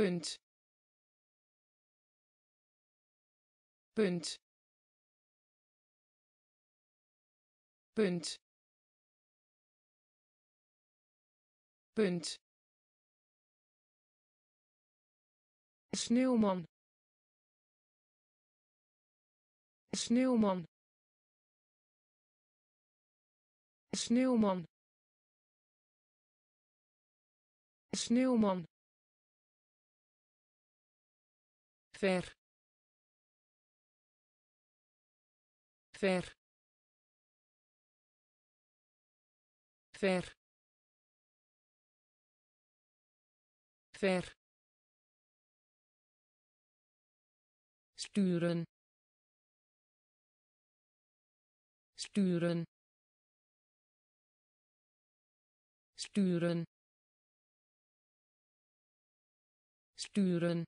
punt punt punt punt sneeuwman sneeuwman sneeuwman sneeuwman ver ver ver ver sturen sturen sturen sturen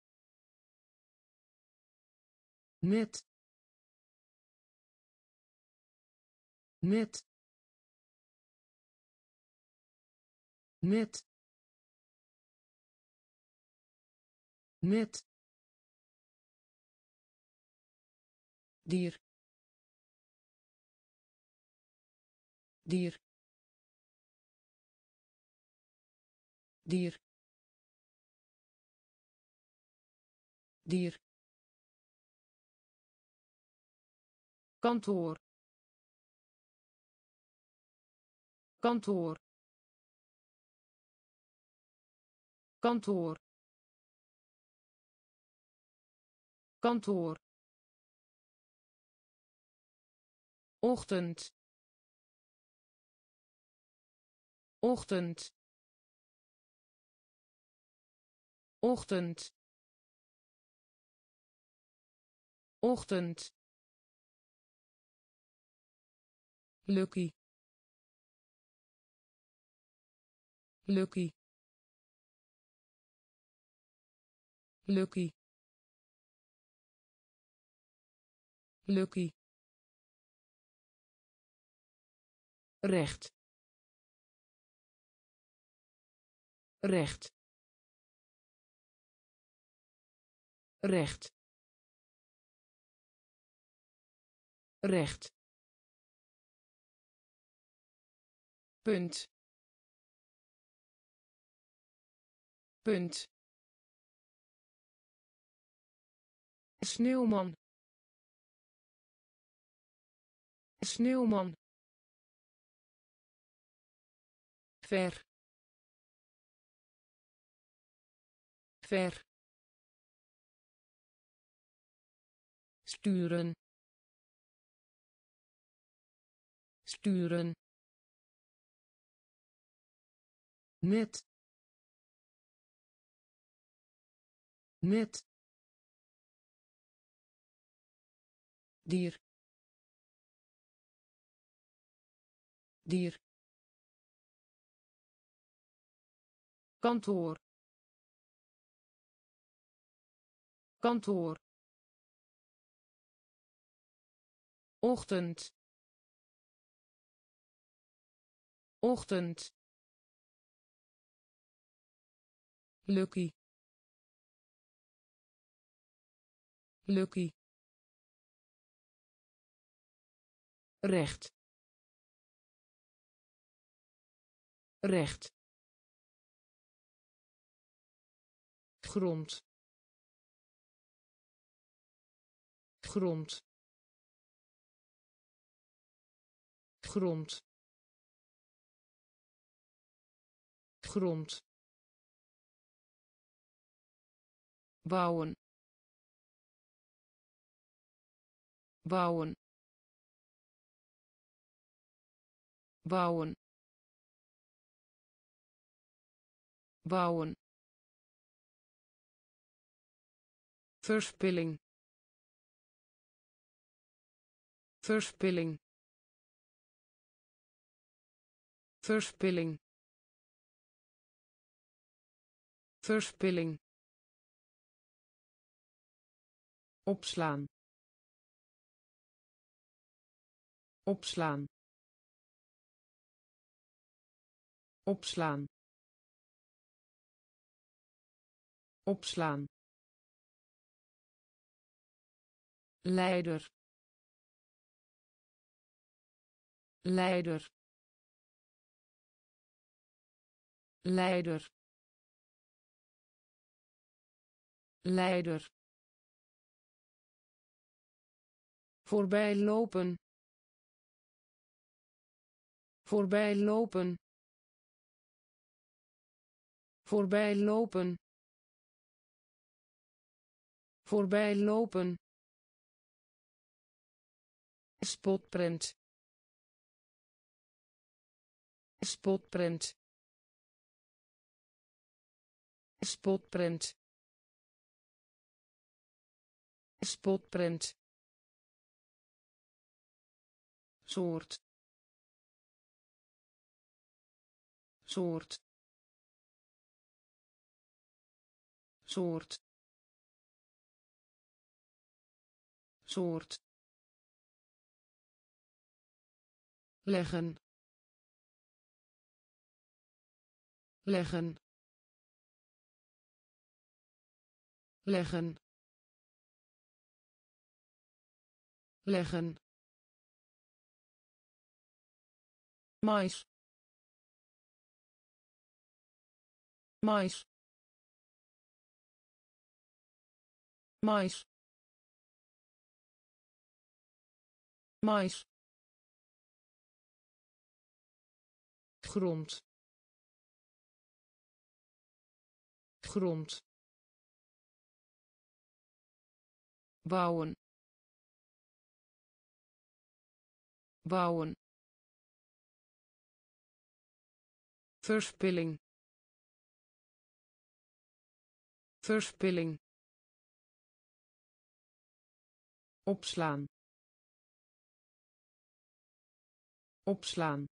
net net net net dier dier dier dier kantoor kantoor kantoor kantoor ochtend ochtend ochtend ochtend lucky lucky lucky lucky recht recht recht recht punt punt sneeuwman sneeuwman ver ver sturen sturen net net dier dier kantoor kantoor ochtend ochtend lucky lucky recht recht grond grond grond grond bouwen bouwen bouwen bouwen verspilling verspilling verspilling verspilling opslaan opslaan opslaan opslaan, leider, leider, leider, leider, voorbij lopen, voorbij lopen, voorbij lopen, voorbij lopen, spotprint, spotprint, spotprint, spotprint, soort, soort, soort, soort, leggen, leggen, leggen, leggen, mais, mais, mais, mais, grond, grond, bouwen, bouwen, verspilling, verspilling, opslaan, opslaan,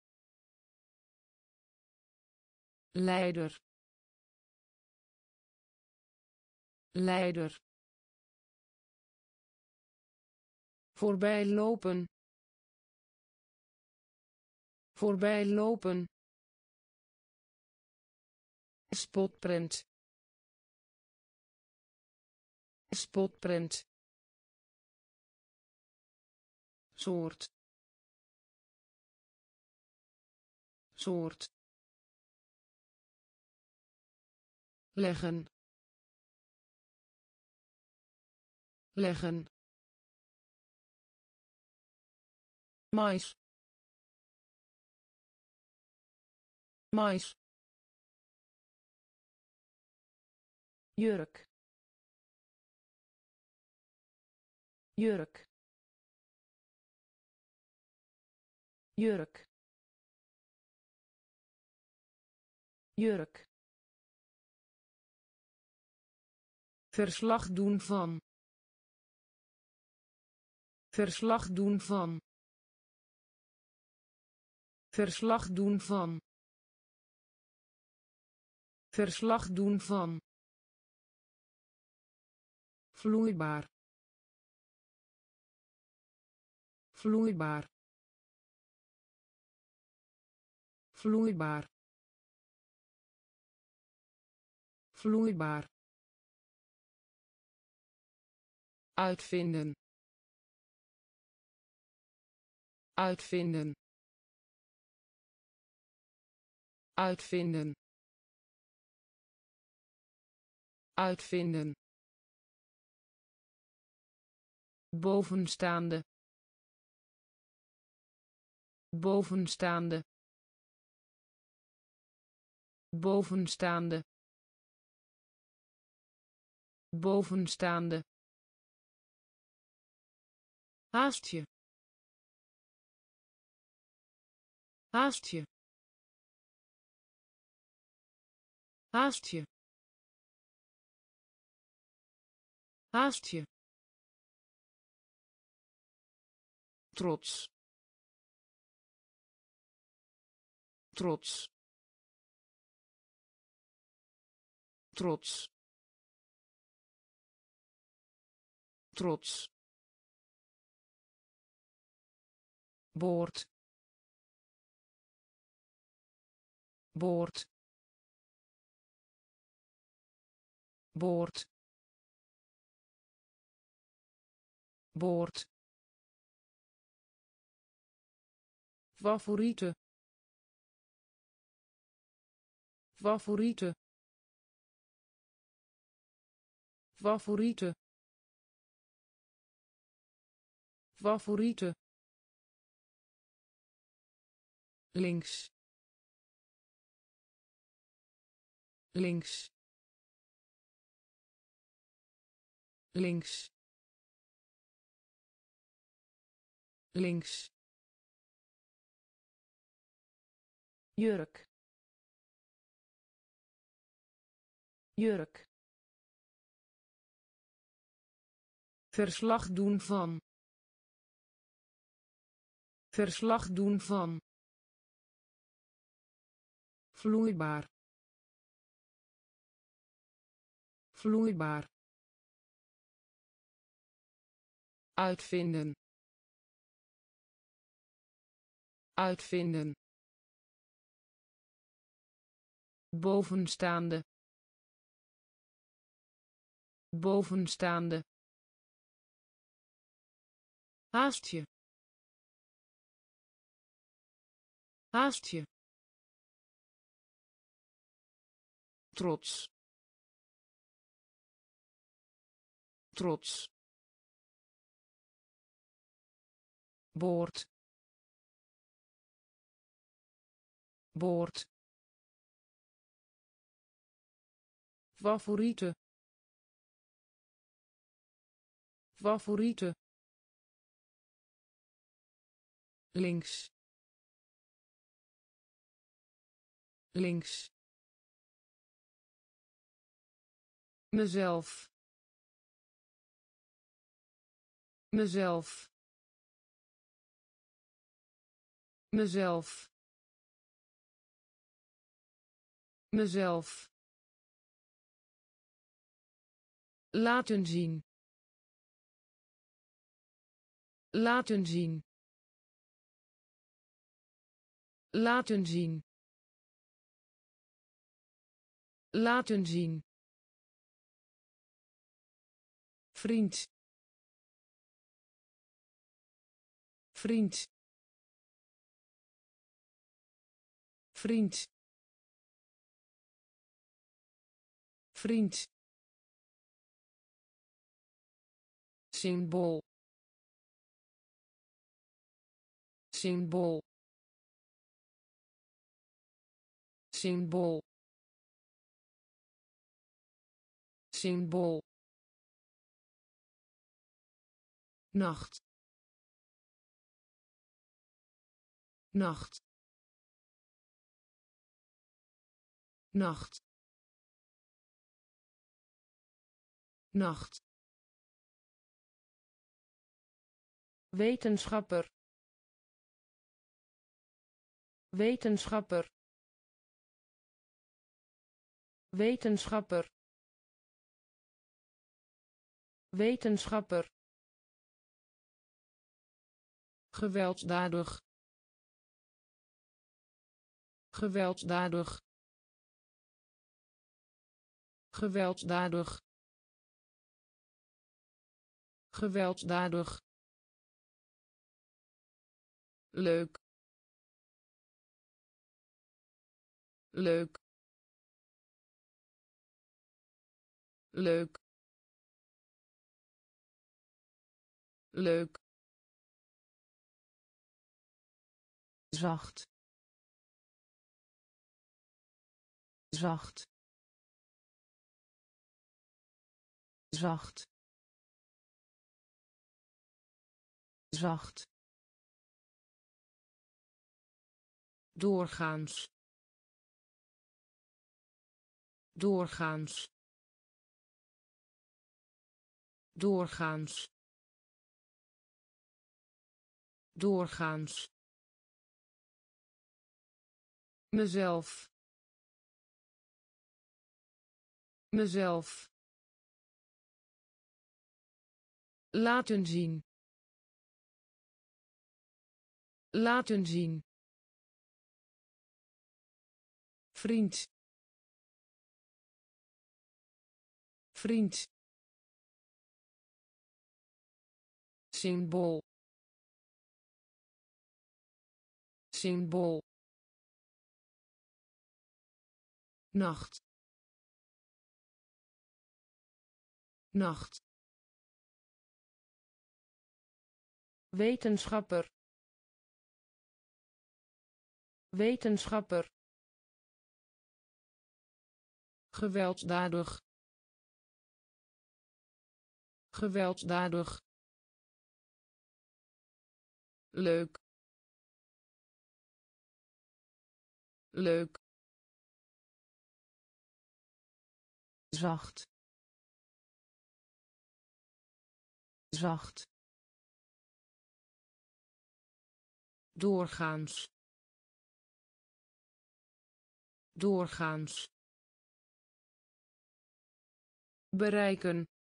leider, leider, voorbij lopen, voorbij lopen, spotprint, spotprint, soort, soort, leggen, leggen, mais, mais, jurk, jurk, jurk, jurk, verslag doen van, verslag doen van, verslag doen van, verslag doen van, vloeibaar, vloeibaar, vloeibaar, vloeibaar, uitvinden, uitvinden, uitvinden, uitvinden, bovenstaande, bovenstaande, bovenstaande, bovenstaande, haast je, haast je, haast je, haast je, trots, trots, trots, trots, boord, boord, boord, boord, favoriete, favoriete, favoriete, favoriete, links, links, links, links, jurk, jurk, verslag doen van, verslag doen van, vloeibaar, vloeibaar, uitvinden, uitvinden, bovenstaande, bovenstaande, haastje, haastje, trots, trots, boord, boord, favoriete, favoriete, links, links, mezelf, mezelf, mezelf, mezelf, laten zien, laten zien, laten zien, laten zien, vriend, vriend, vriend, vriend, symbool, symbool, symbool, symbool, nacht, nacht, nacht, nacht, wetenschapper, wetenschapper, wetenschapper, wetenschapper, gewelddadig, gewelddadig, gewelddadig, gewelddadig, leuk, leuk, leuk, leuk, zacht, zacht, zacht, zacht, doorgaans, doorgaans, doorgaans, doorgaans, mezelf, mezelf, laten zien, laten zien, vriend, vriend, symbool, symbool, nacht, nacht, wetenschapper, wetenschapper, gewelddadig, gewelddadig, leuk, leuk, zacht, zacht, doorgaans, doorgaans, bereiken,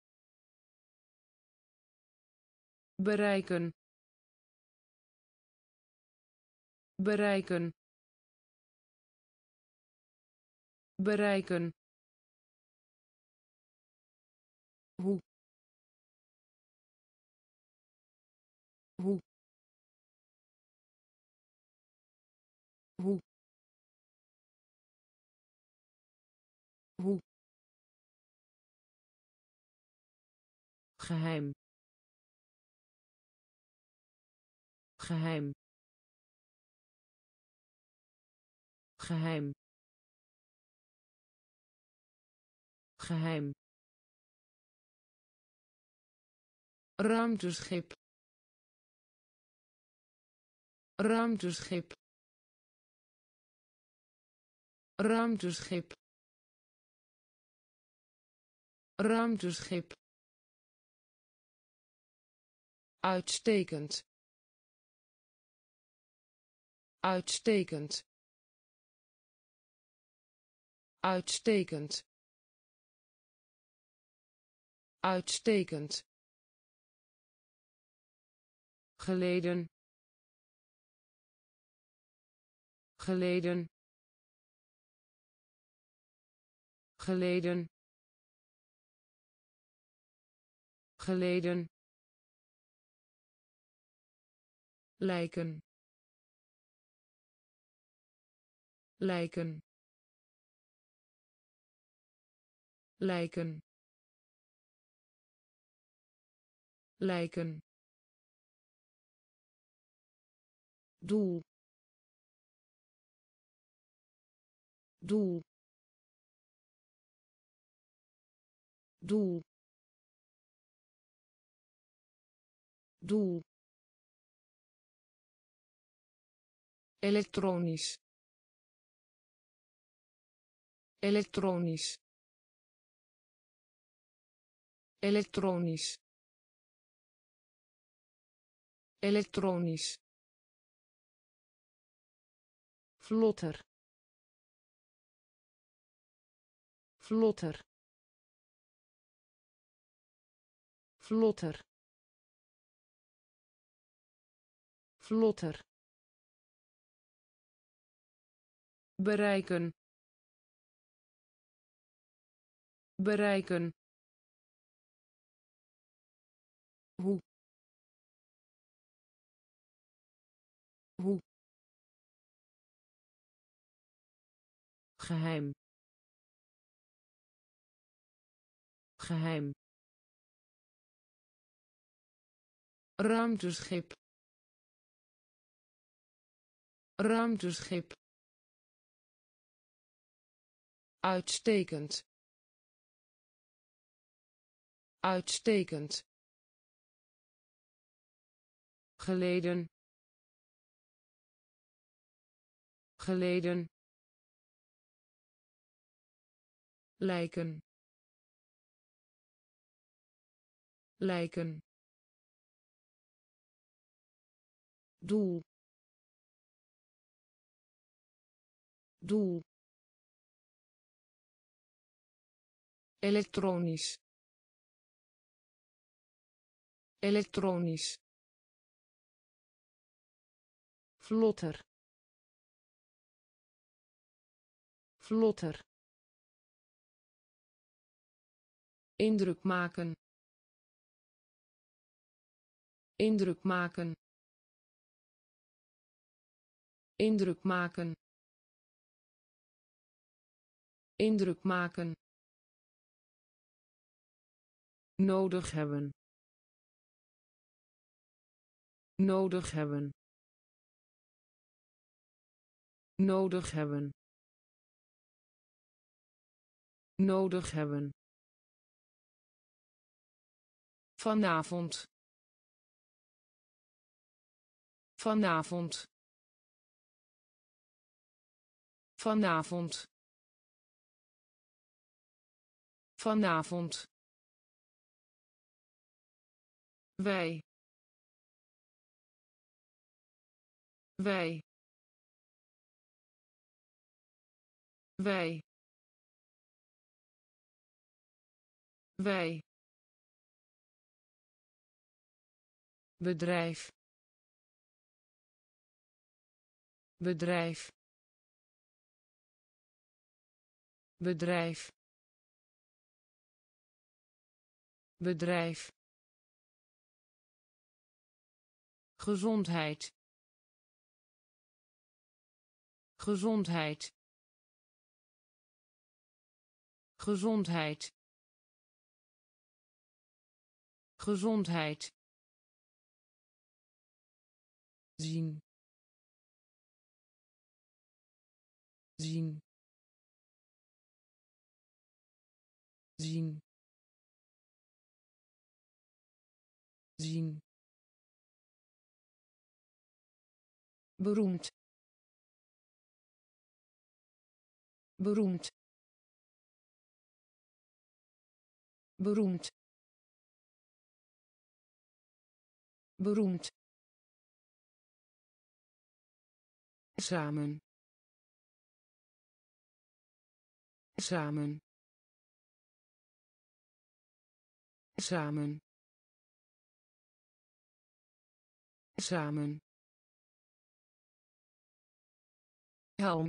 bereiken, bereiken, bereiken, hoe, hoe, hoe, hoe, geheim, geheim, geheim, geheim, ruimteschip, ruimteschip, ruimteschip, ruimteschip, uitstekend, uitstekend, uitstekend, uitstekend, geleden, geleden, geleden, geleden, lijken, lijken, lijken, lijken, doel, doel, doel, doel, elektronisch, elektronisch, elektronisch, elektronisch, vlotter, vlotter, vlotter, vlotter, bereiken, bereiken, hoe, hoe, geheim, geheim, ruimteschip, ruimteschip, uitstekend, uitstekend, geleden, geleden, lijken, lijken, doel, doel, elektronisch, elektronisch, vlotter, vlotter, indruk maken, indruk maken, indruk maken, indruk maken, nodig hebben, nodig hebben, nodig hebben, nodig hebben, vanavond, vanavond, vanavond, vanavond, wij, wij, wij, wij, bedrijf, bedrijf, bedrijf, bedrijf, gezondheid, gezondheid, gezondheid, gezondheid, zien, zien, zien, zien, beroemd, beroemd, beroemd, beroemd, samen, samen, samen, samen, helm,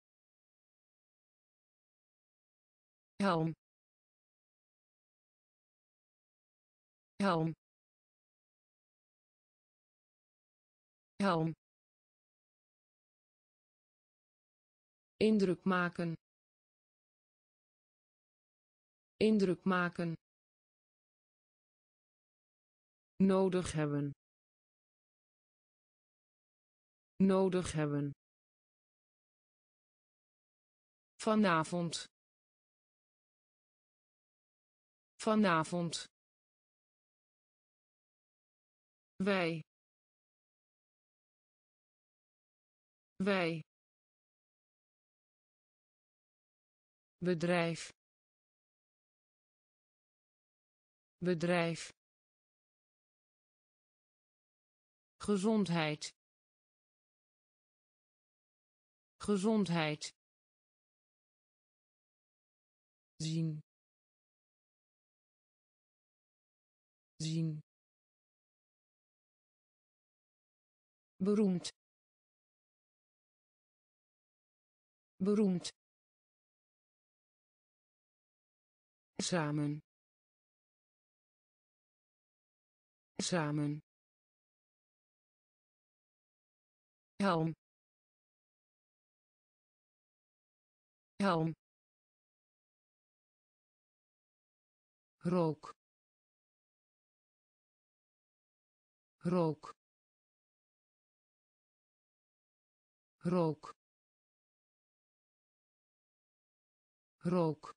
helm, helm, helm, indruk maken, indruk maken, nodig hebben, nodig hebben, vanavond, vanavond, wij, wij, bedrijf, bedrijf, gezondheid, gezondheid, zien, zien, beroemd, beroemd, samen, samen, helm, helm, rook, rook, rook, rook,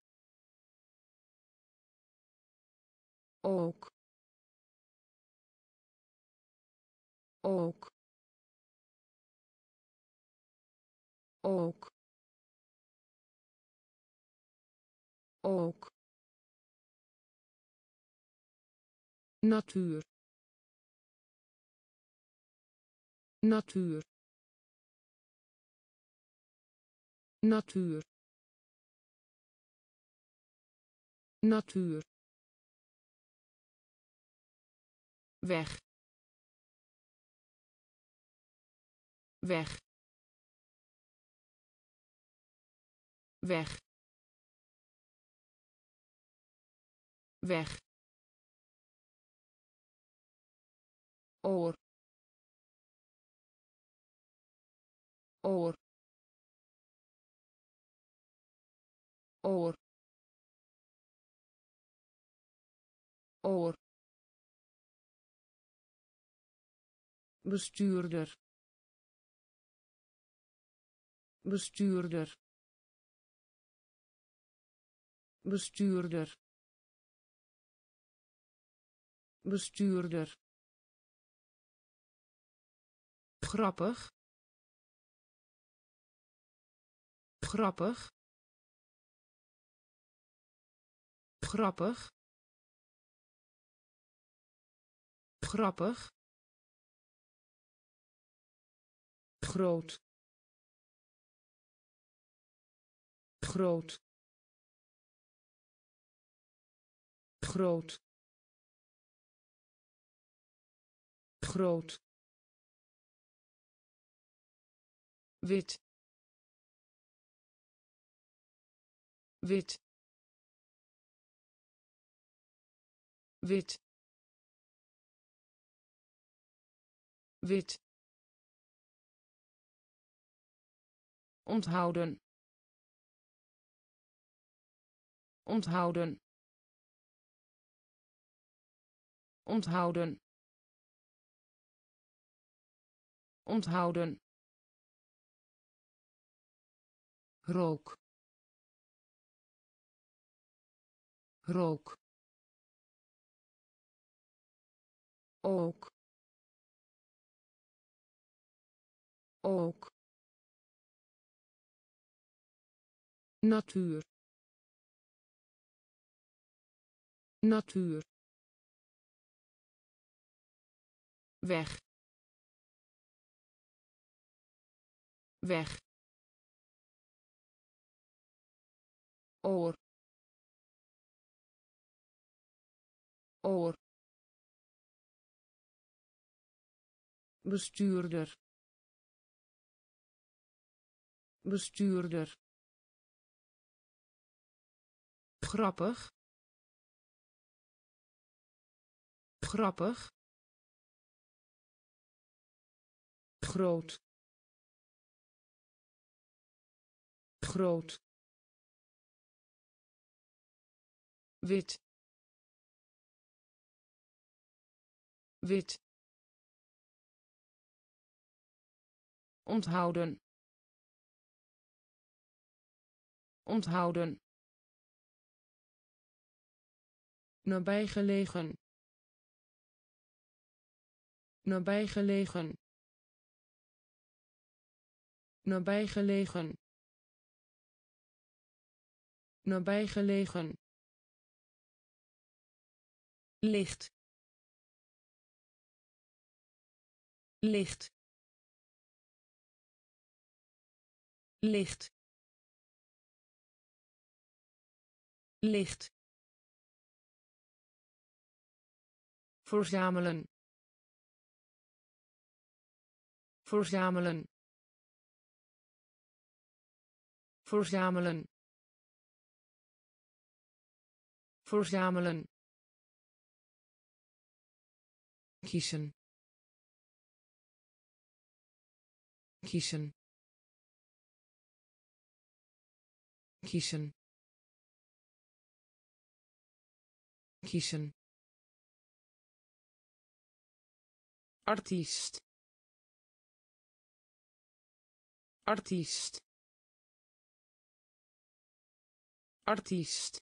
ook, ook, ook, ook, natuur, natuur, natuur, natuur, weg, weg, weg, weg, oor, oor, oor, oor, bestuurder, bestuurder, bestuurder, bestuurder, grappig, grappig, grappig, grappig, groot, groot, groot, groot, wit, wit, wit, wit, onthouden, onthouden, onthouden, onthouden, rook, rook, ook, ook, natuur, natuur, weg, weg, oor, oor, bestuurder, bestuurder, grappig, grappig, groot, groot, wit, wit, onthouden, onthouden, nabijgelegen, nabijgelegen, nabijgelegen, nabijgelegen, licht, licht, licht, licht, verzamelen, verzamelen, verzamelen, verzamelen, kiezen, kiezen, kiezen, kiezen, artiest, artiest, artiest,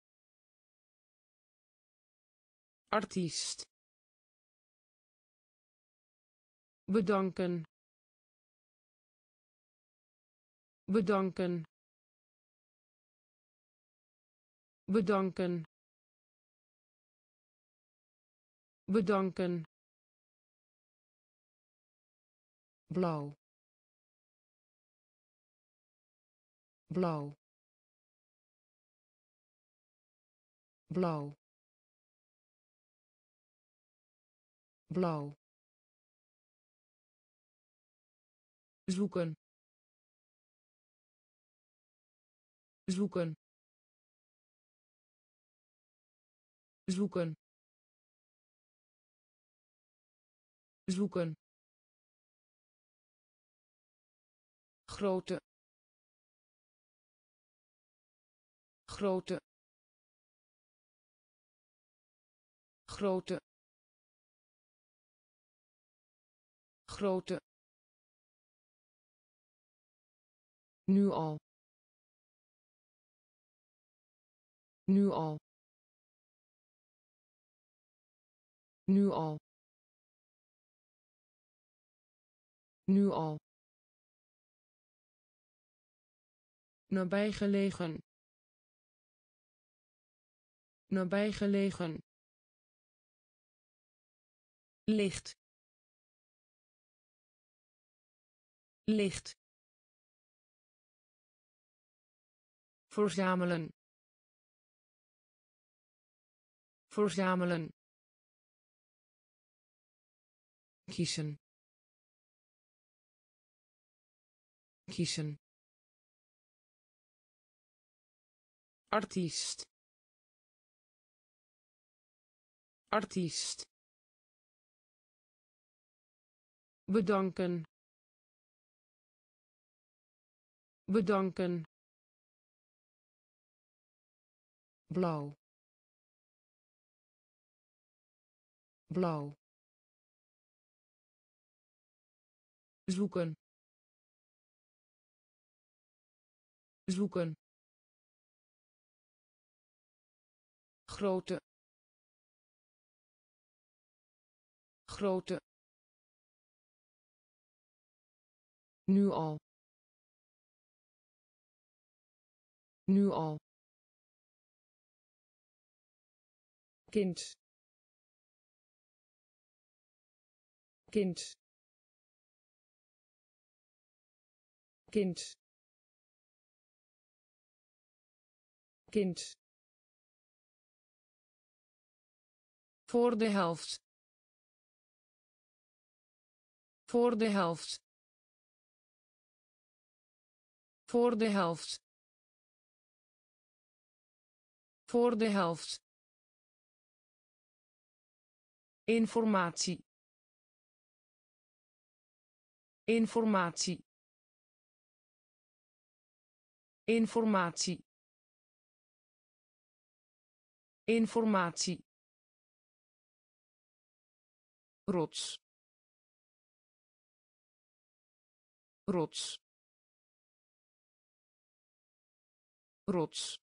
artiest, bedanken, bedanken, bedanken, bedanken, blauw, blauw, blauw, blauw, zoeken, zoeken, zoeken zoeken grote grote grote grote nu al nu al nu al nu al nabijgelegen nabijgelegen licht licht verzamelen verzamelen kiezen kiezen artiest artiest bedanken bedanken blauw blauw zoeken zoeken grote grote nu al nu al kind kind kind kind voor de helft voor de helft voor de helft voor de helft informatie informatie informatie informatie rots rots rots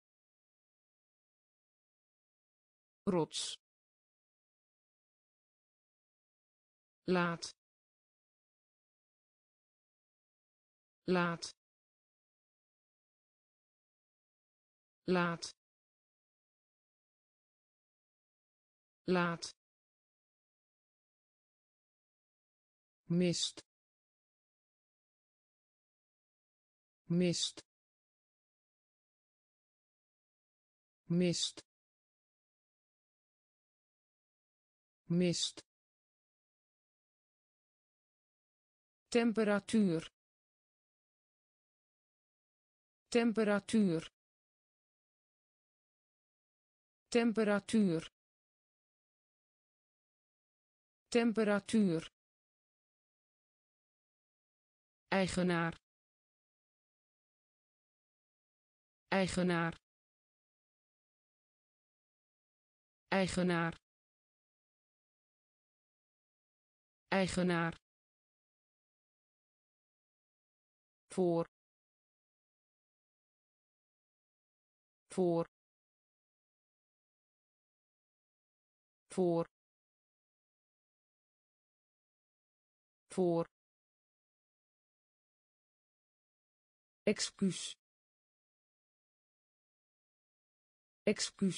rots laat laat laat laat mist mist mist mist temperatuur temperatuur temperatuur temperatuur eigenaar eigenaar eigenaar eigenaar voor voor voor voor excuus excuus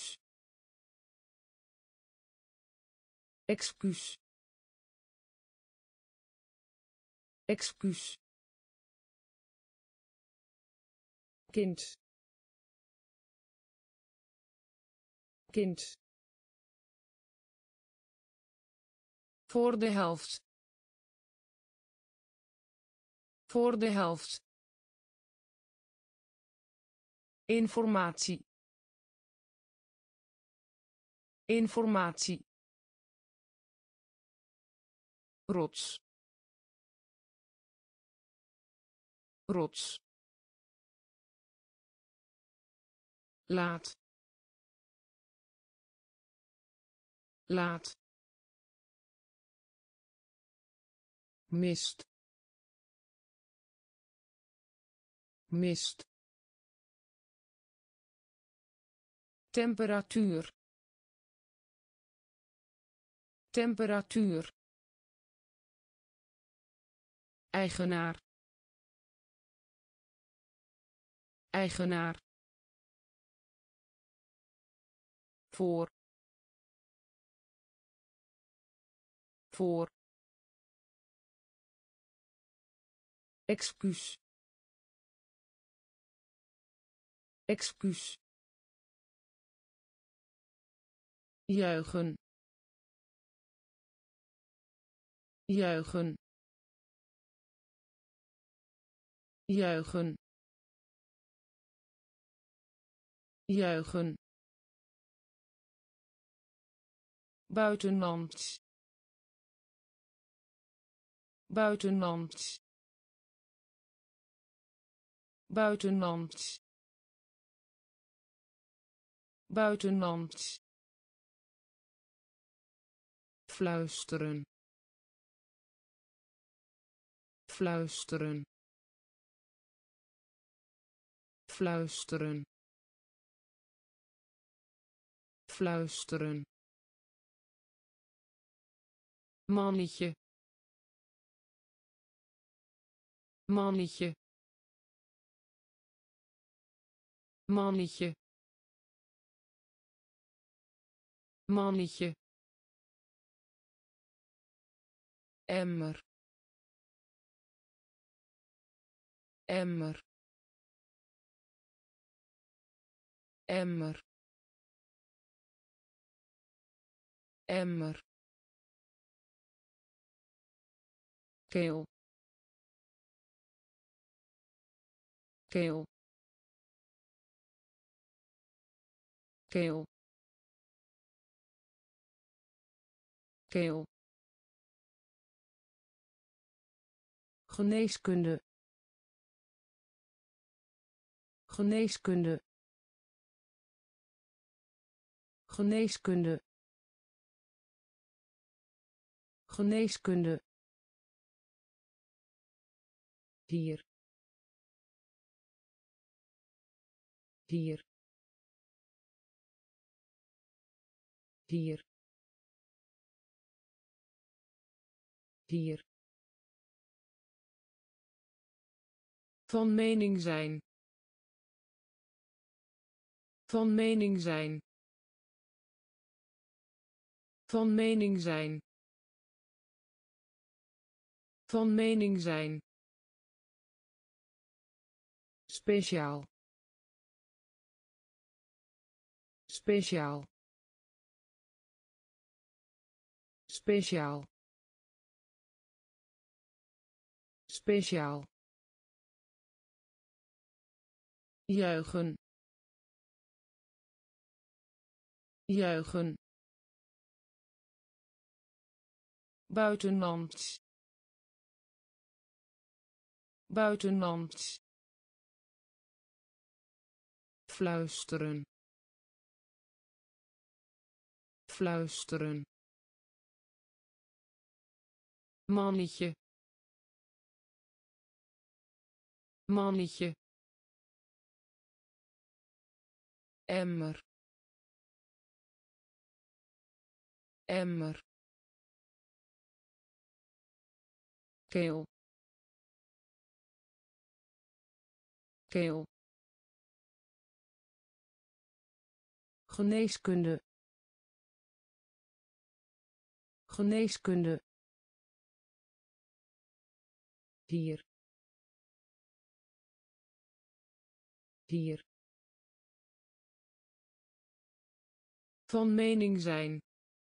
excuus excuus kind kind voor de helft voor de helft informatie informatie, rots, rots, laat, laat, mist, mist, temperatuur, temperatuur, eigenaar, eigenaar, voor, voor, excuus, excuus, juichen, juichen, juichen, juichen, buitenlands, buitenlands, buitenlands, buitenlands, fluisteren, fluisteren, fluisteren, fluisteren, mannetje, mannetje, mannetje, mannetje, emmer, emmer, emmer, emmer, keel, keel, keel, keel, geneeskunde, geneeskunde, geneeskunde, geneeskunde, hier, hier, hier, hier, van mening zijn, van mening zijn, van mening zijn, van mening zijn, speciaal, speciaal, speciaal, speciaal, juichen, juichen, buitenlands, buitenlands, fluisteren, fluisteren, mannetje, mannetje, emmer, emmer, keel, keel, geneeskunde, geneeskunde, hier, hier, van mening zijn,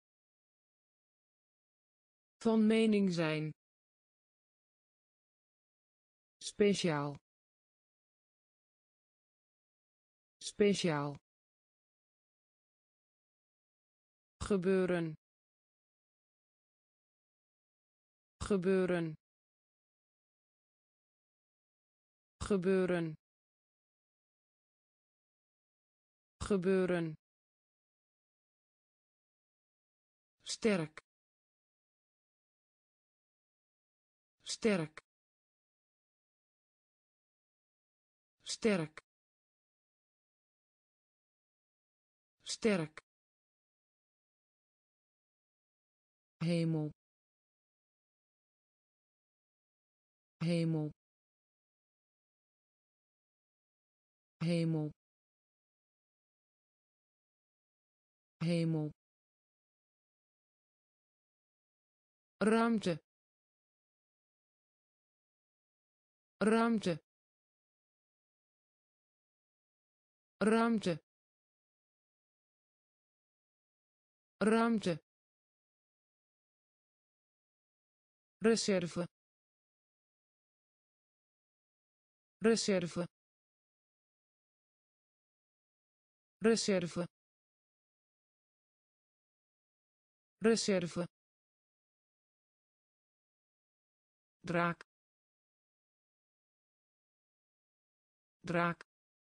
van mening zijn, speciaal, speciaal, gebeuren gebeuren gebeuren gebeuren sterk sterk sterk sterk hemel hemel hemel hemel ruimte ruimte ruimte ruimte reserve reserve reserve reserve draak draak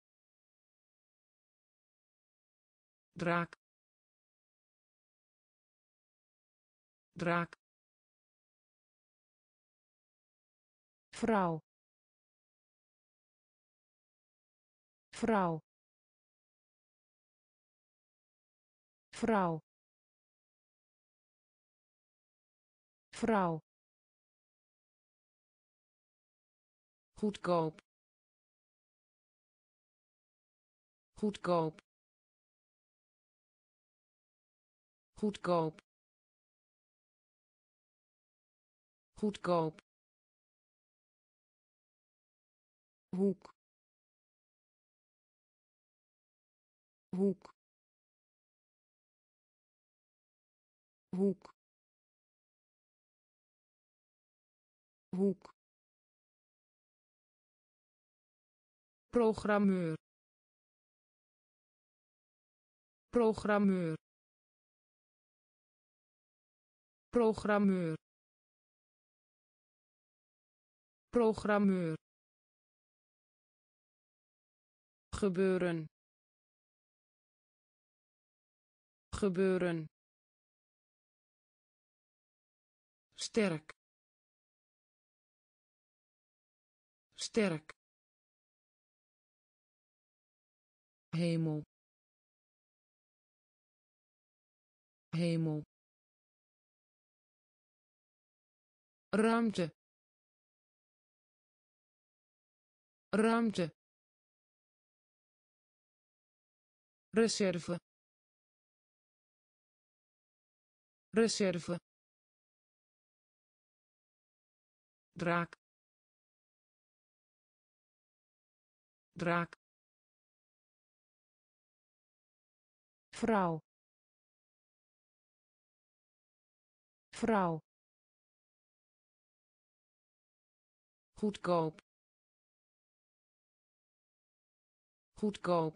draak draak vrouw vrouw vrouw vrouw goedkoop goedkoop goedkoop goedkoop hoek hoek hoek hoek programmeur programmeur programmeur programmeur gebeuren gebeuren sterk sterk hemel hemel ruimte ruimte reserve reserve draak draak vrouw vrouw goedkoop goedkoop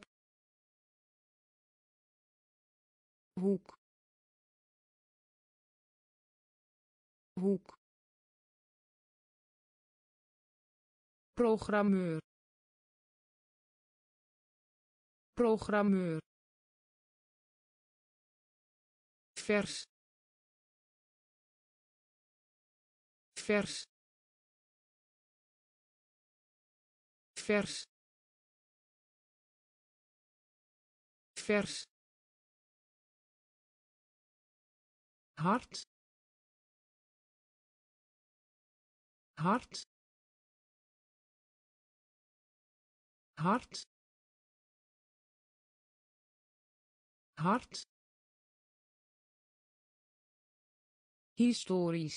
hoek hoek programmeur programmeur vers vers vers vers hard hard hard hard historisch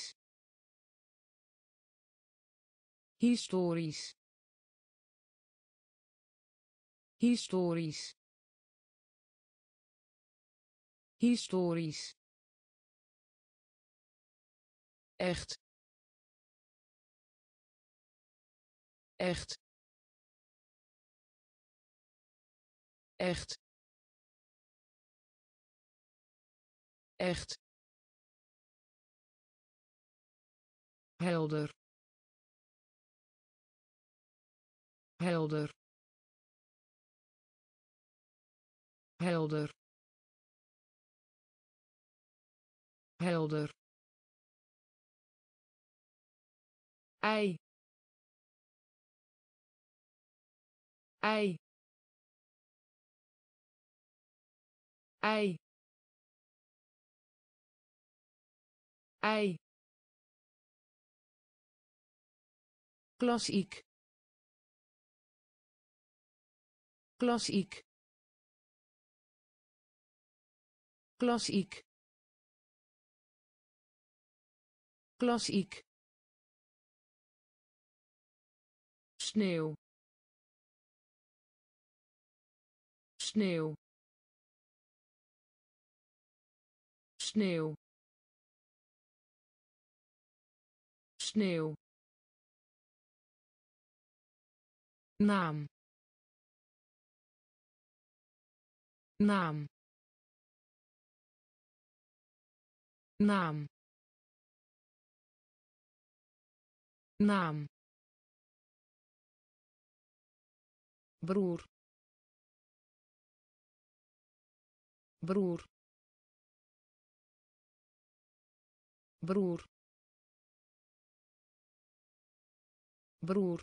historisch historisch historisch echt echt echt echt, helder, helder, helder, helder, ei, ei, ei, ei, klassiek, klassiek, klassiek, klassiek, sneeuw, sneeuw, sneeuw, sneeuw, naam, naam, naam, naam, broer, broer, broer, broer,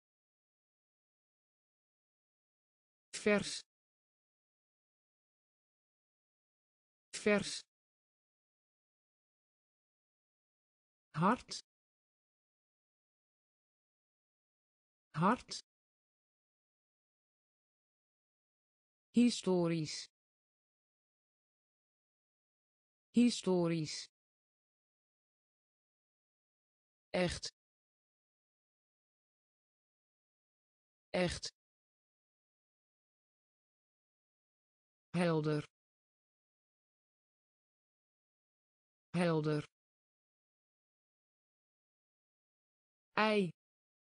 vers, vers, hard, hard, historisch, historisch, echt, echt, helder, helder, ei,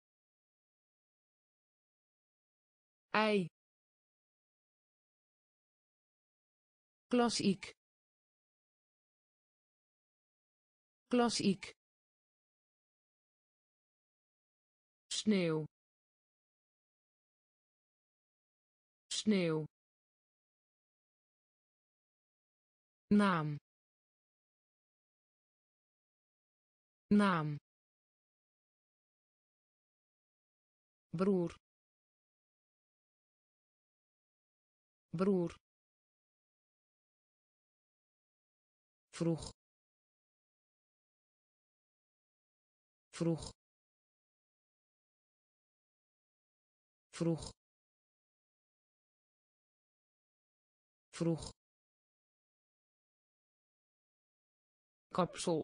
ei, klassiek, klassiek, sneeuw, sneeuw, naam, naam, broer, broer, vroeg, vroeg, vroeg, vroeg, kapsel,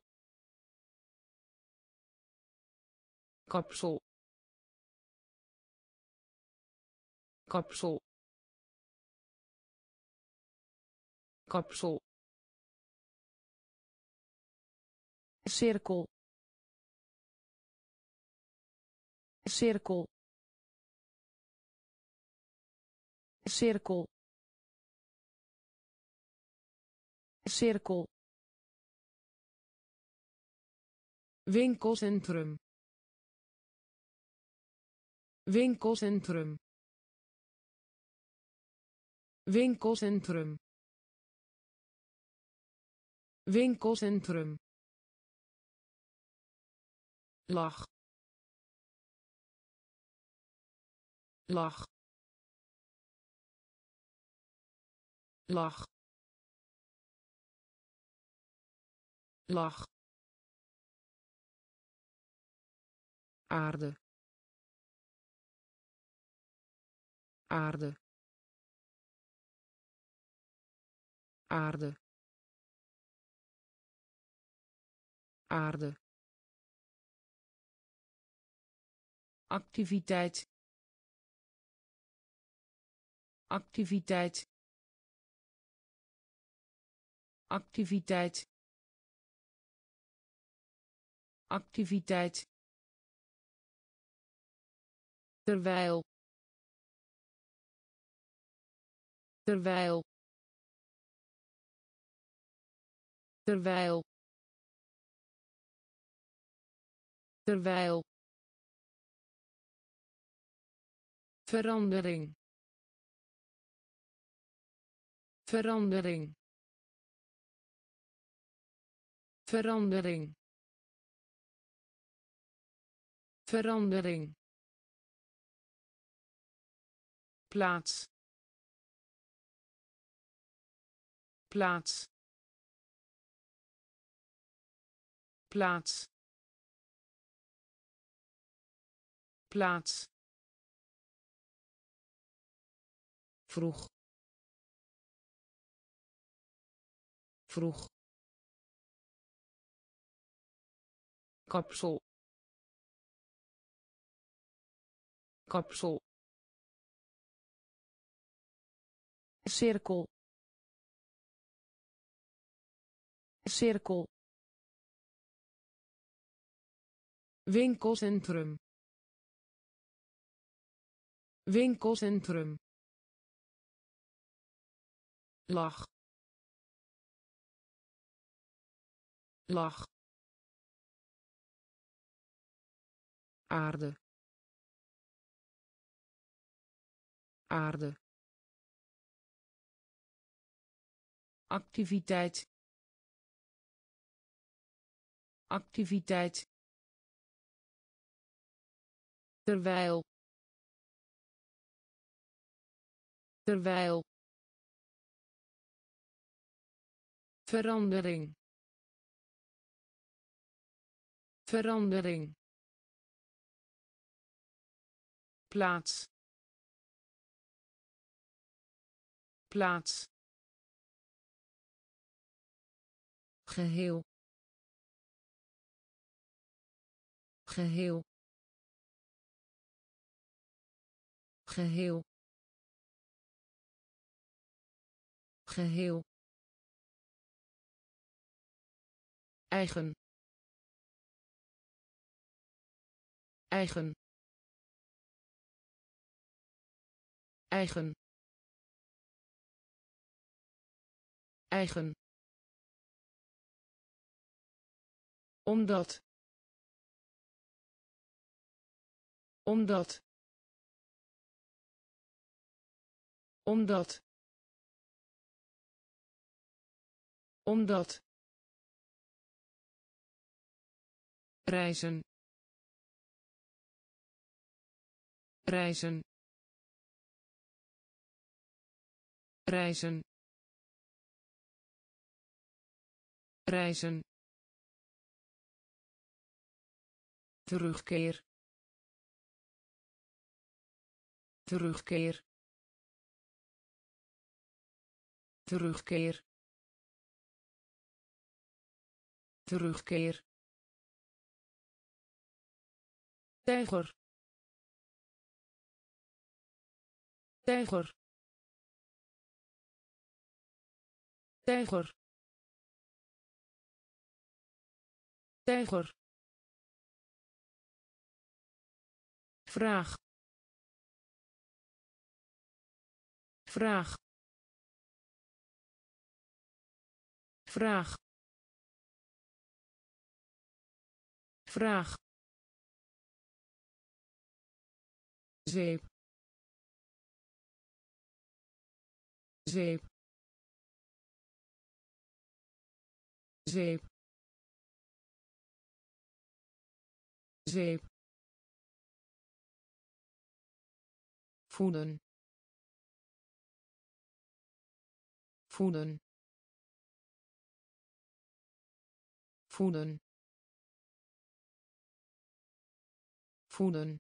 kapsel, kapsel, kapsel, cirkel, cirkel, cirkel, cirkel, winkelcentrum, winkelcentrum, winkelcentrum, winkelcentrum, lach, lach, lach, lach, aarde, aarde, aarde, aarde, activiteit, activiteit, activiteit, activiteit, terwijl, terwijl, terwijl terwijl verandering verandering verandering verandering plaats plaats plaats plaats vroeg vroeg kapsel kapsel cirkel cirkel winkelcentrum winkelcentrum lach lach aarde aarde activiteit activiteit terwijl terwijl verandering verandering plaats plaats geheel geheel geheel geheel eigen eigen eigen eigen omdat omdat omdat omdat reizen reizen reizen reizen terugkeer terugkeer terugkeer terugkeer tijger tijger tijger tijger vraag vraag vraag vraag zeep zeep zeep zeep voeden voeden voeden voeden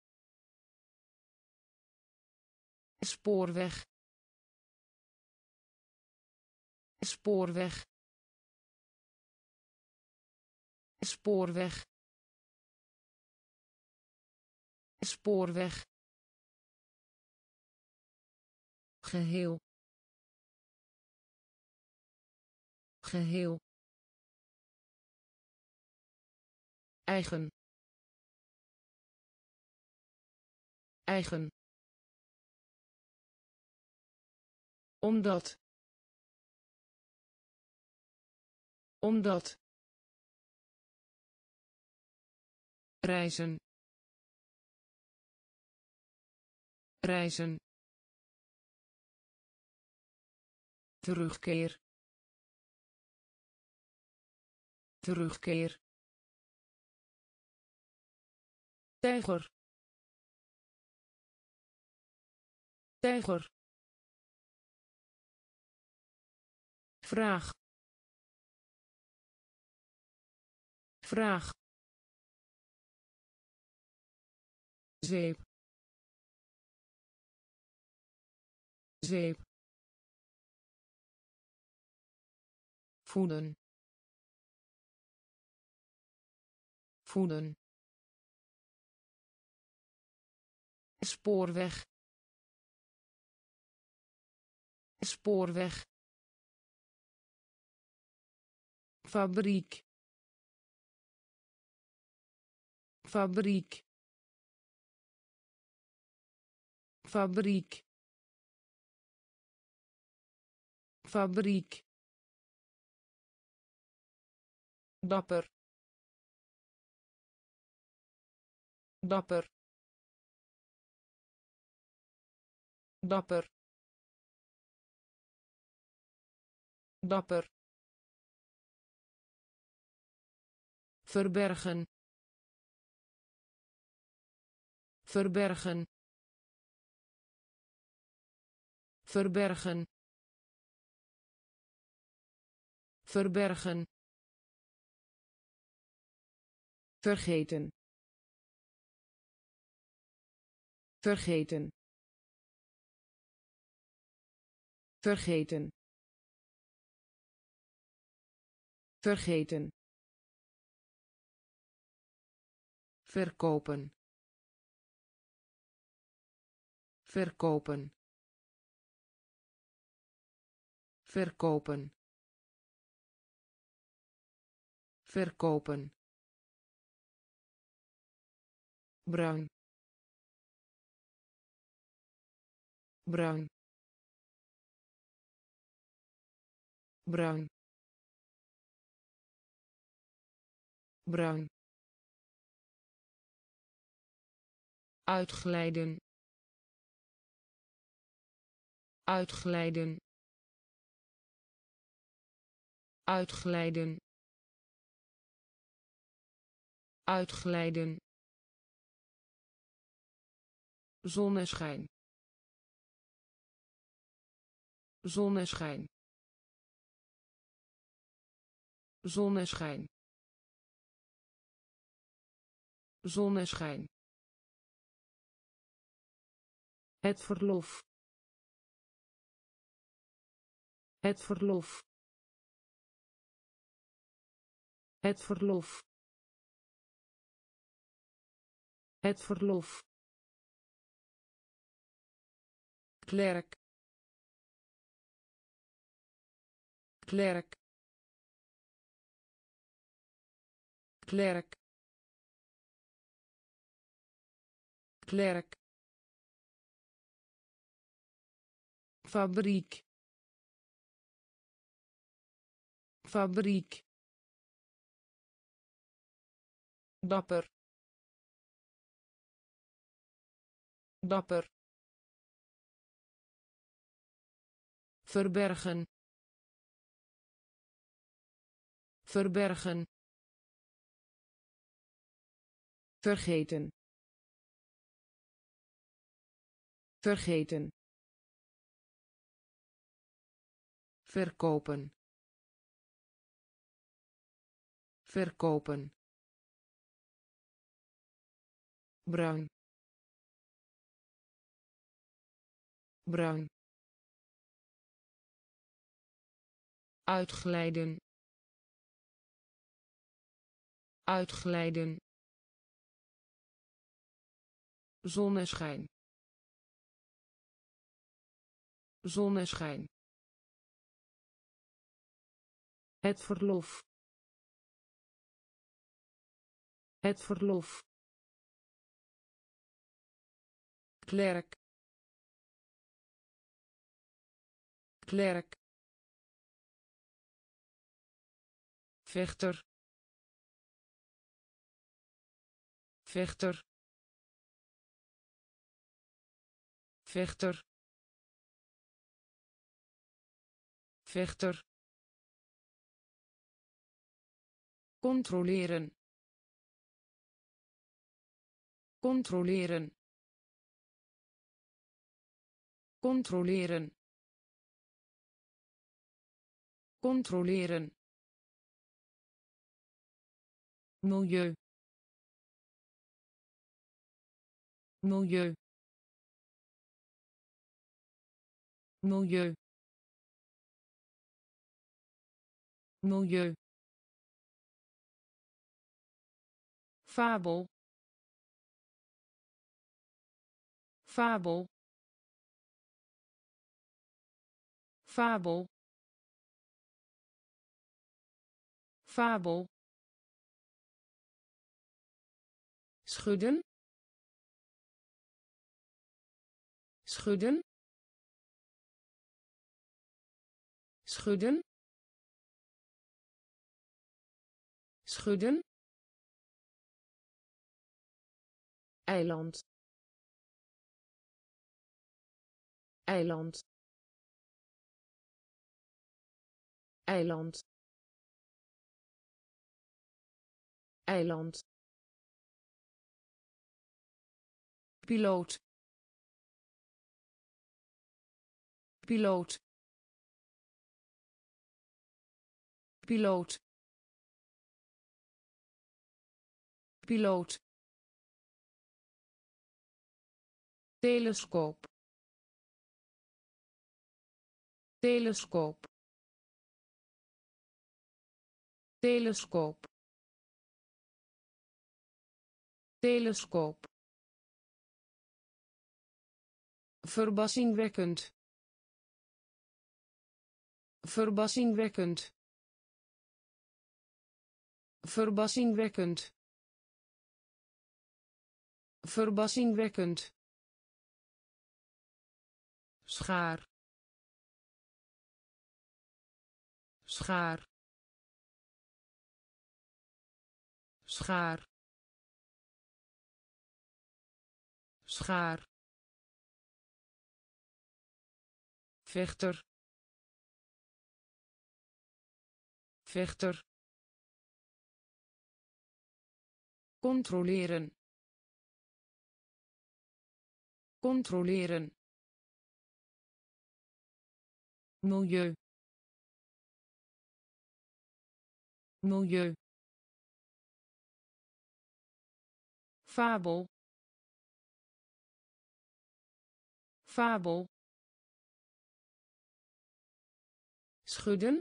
spoorweg spoorweg spoorweg spoorweg geheel geheel eigen eigen omdat Omdat. Reizen. Reizen. Terugkeer. Terugkeer. Tijger. Tijger. Vraag. Vraag. Zeep. Zeep. Voeden. Voeden. Spoorweg. Spoorweg. Fabriek. Fabriek. Fabriek. Fabriek. Dapper. Dapper. Dapper. Dapper. Verbergen. Verbergen. Verbergen. Verbergen. Vergeten. Vergeten. Vergeten. Vergeten. Verkopen. Verkopen. Verkopen. Verkopen. Bruin. Bruin. Bruin. Bruin. Uitglijden. Uitglijden. Uitglijden. Uitglijden. Zonneschijn. Zonneschijn. Zonneschijn. Zonneschijn. Het verlof. Het verlof. Het verlof. Het verlof. Klerk. Klerk. Klerk. Klerk. Fabriek. Fabriek. Dapper. Dapper. Verbergen. Verbergen. Vergeten. Vergeten. Verkopen. Verkopen. Bruin. Bruin. Uitglijden. Uitglijden. Zonneschijn. Zonneschijn. Het verlof. Het verlof. Klerk. Klerk. vechter vechter vechter vechter controleren controleren controleren controleren milieu milieu milieu milieu fabel fabel fabel fabel schudden schudden schudden schudden eiland eiland eiland eiland piloot piloot piloot piloot telescoop telescoop telescoop telescoop verbazingwekkend verbazingwekkend verbazingwekkend verbazingwekkend schaar schaar schaar schaar vechter vechter controleren controleren milieu milieu fabel fabel schudden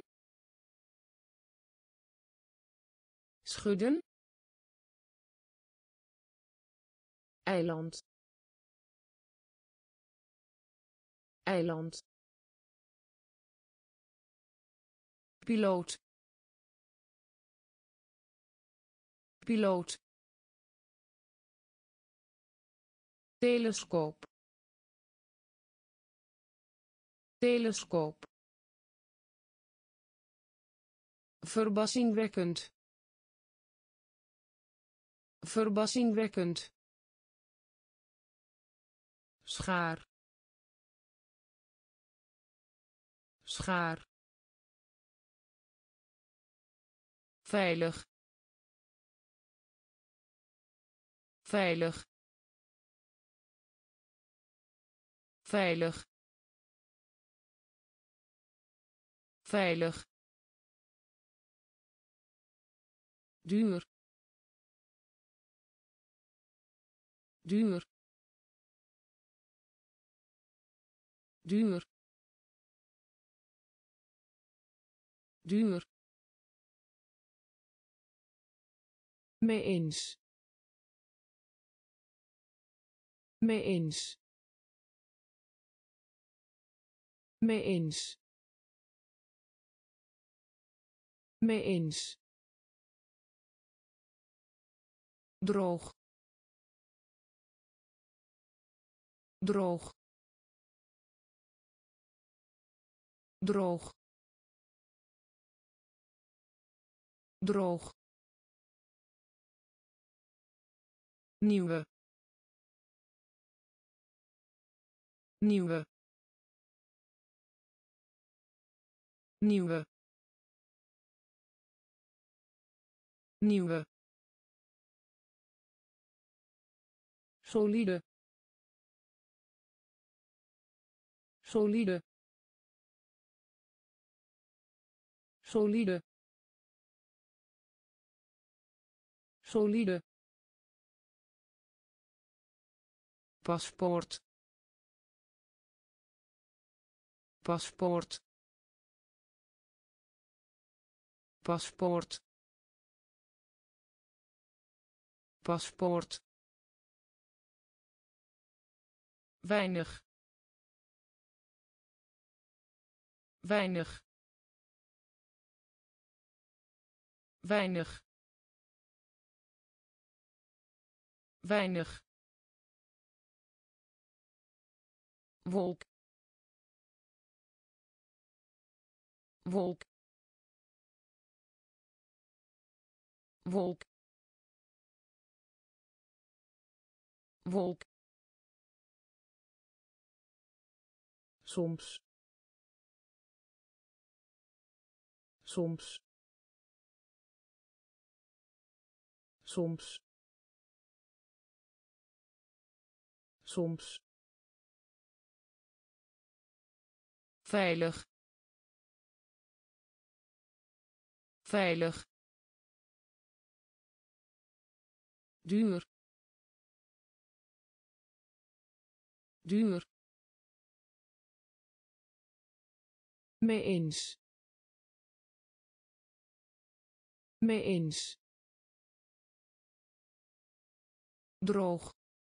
schudden eiland eiland piloot piloot telescoop telescoop verbazingwekkend verbazingwekkend schaar schaar veilig veilig veilig veilig duur duur duur duur mee eens mee eens mee eens mee eens droog droog droog droog, nieuwe, nieuwe, nieuwe, nieuwe, solide, solide, solide, solide, paspoort, paspoort, paspoort, paspoort, weinig, weinig, weinig, weinig, wolk, wolk, wolk, wolk, soms, soms, soms, soms, veilig, veilig, duur, duur, mee eens, mee eens, droog,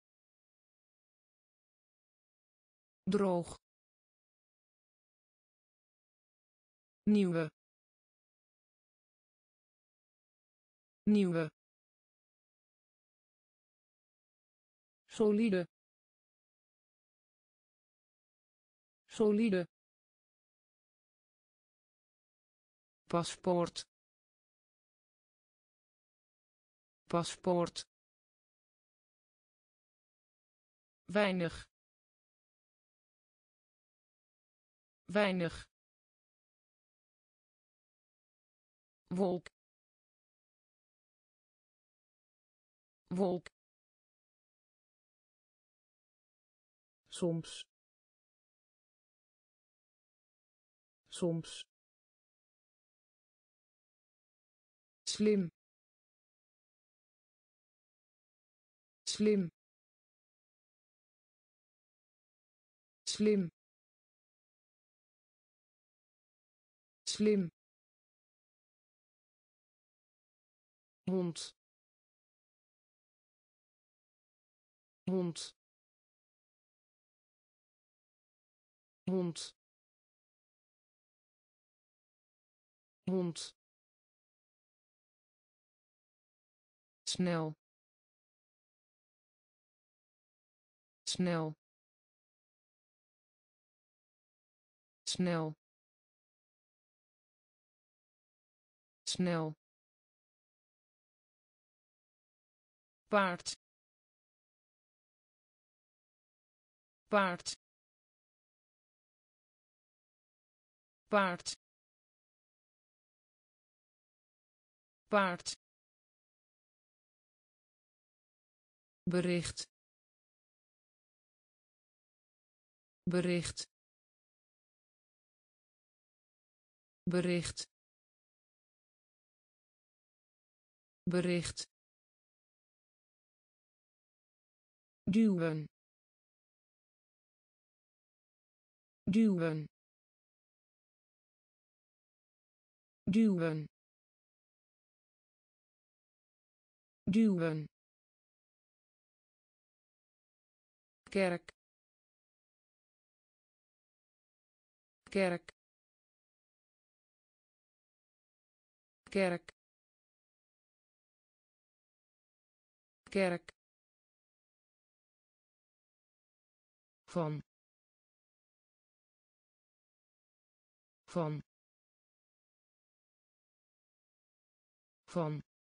droog, nieuwe, nieuwe, solide, solide, paspoort, paspoort, weinig, weinig, wolk, wolk, soms, soms, slim, slim, slim, slim, hond, hond, hond, hond, snel, snel, snel, snel, paard, paard, paard, paard, bericht, bericht, bericht, bericht, duwen, duwen, duwen, duwen, kerk, kerk, kerk, kerk, van, van, van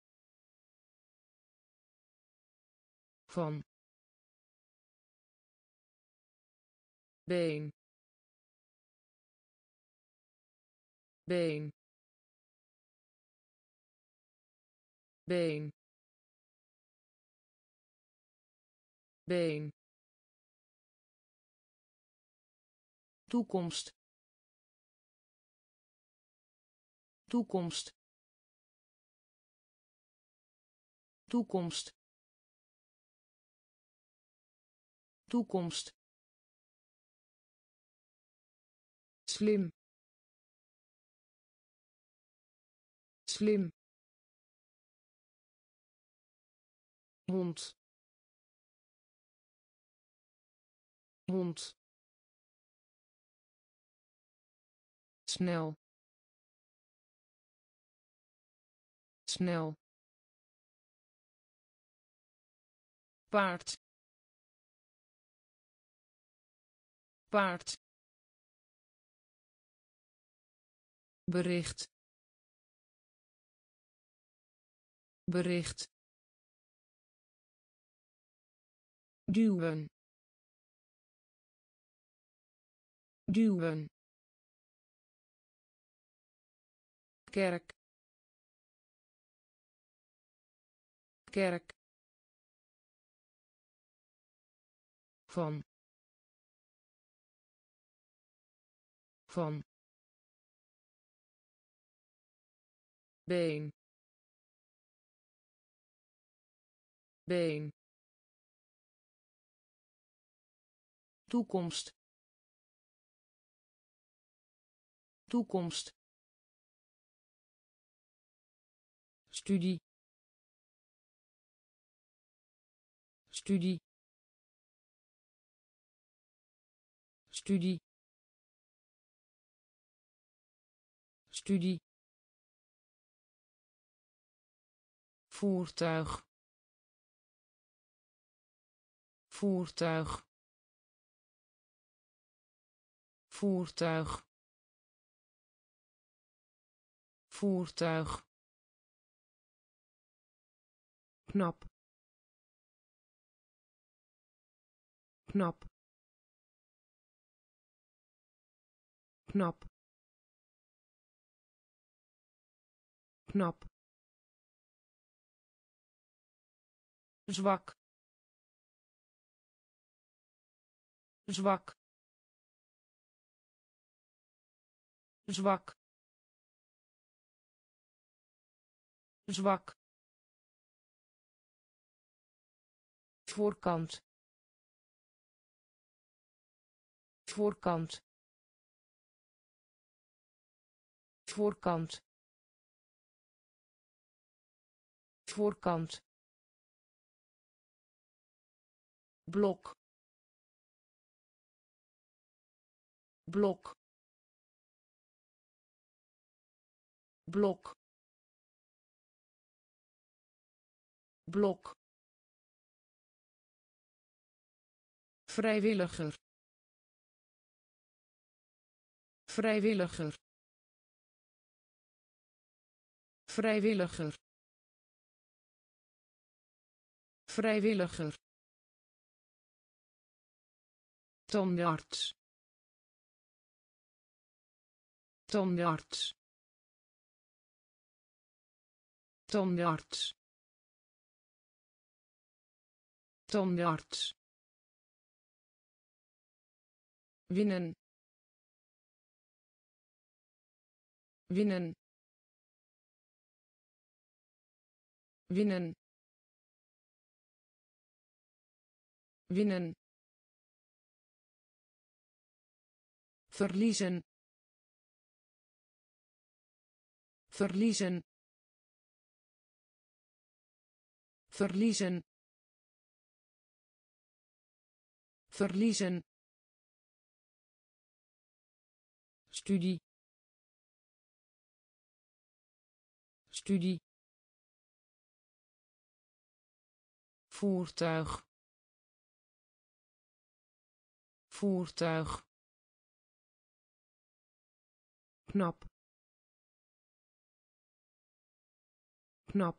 van been been been been toekomst toekomst toekomst toekomst slim slim hond hond snel snel paard paard bericht bericht duwen duwen kerk kerk van been been toekomst toekomst studie studie studie studie voertuig voertuig voertuig voertuig knap knap knap knap zwak zwak zwak zwak voorkant voorkant voorkant voorkant blok blok blok blok vrijwilliger vrijwilliger vrijwilliger vrijwilliger tandarts tandarts tandarts tandarts winnen winnen winnen winnen verliezen verliezen verliezen verliezen studie studie voertuig voertuig knap knap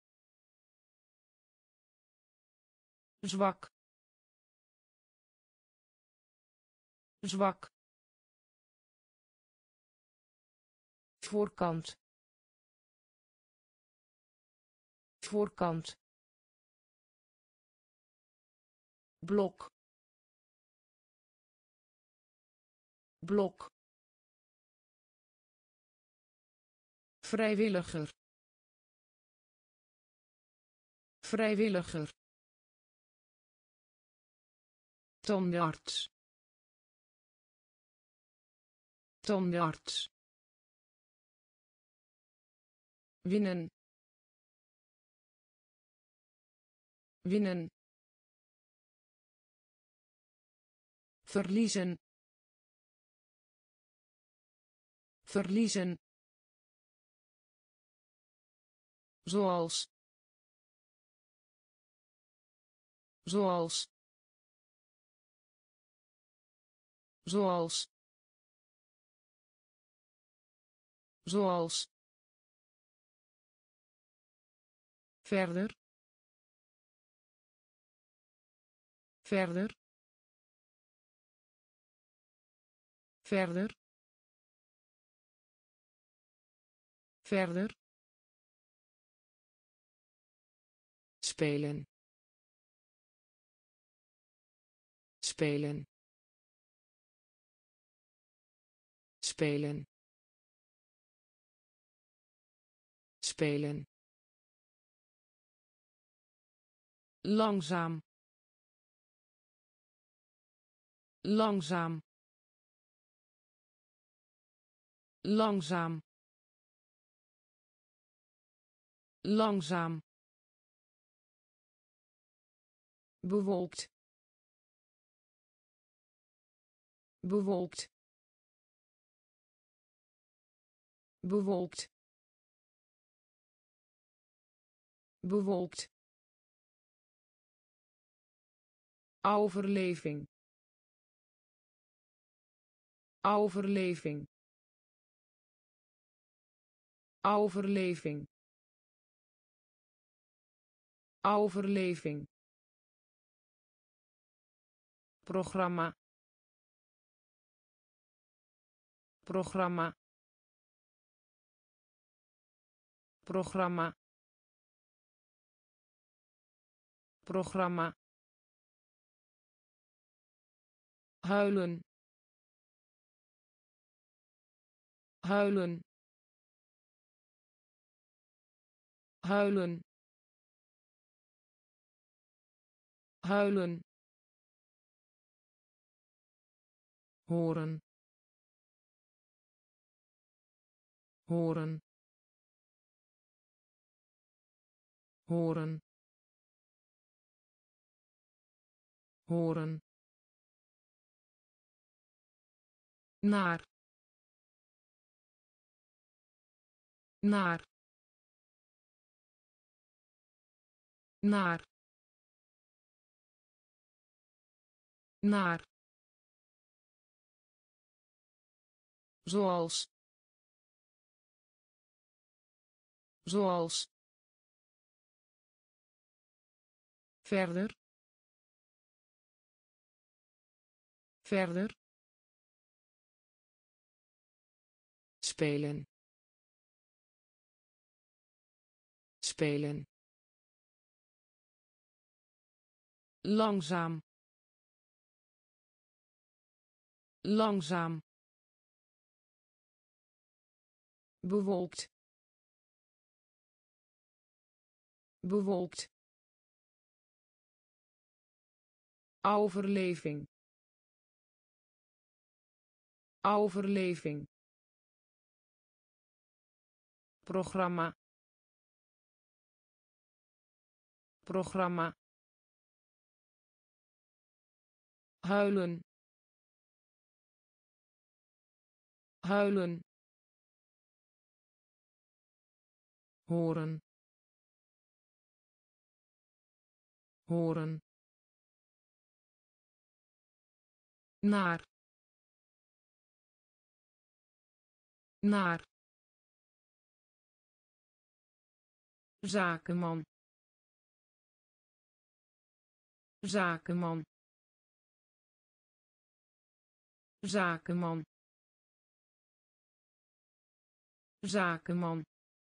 zwak zwak voorkant voorkant blok blok vrijwilliger vrijwilliger tandarts tandarts winnen winnen verliezen verliezen zoals zoals zoals zoals verder verder verder verder spelen spelen spelen spelen langzaam langzaam langzaam langzaam bewolkt bewolkt bewolkt bewolkt overleving overleving overleving overleving programma programma programma programma huilen huilen huilen huilen horen horen horen horen naar naar naar naar zoals zoals verder verder spelen spelen langzaam langzaam bewolkt bewolkt overleving overleving programma programma huilen huilen horen horen naar naar zakenman, zakenman, zakenman, zakenman,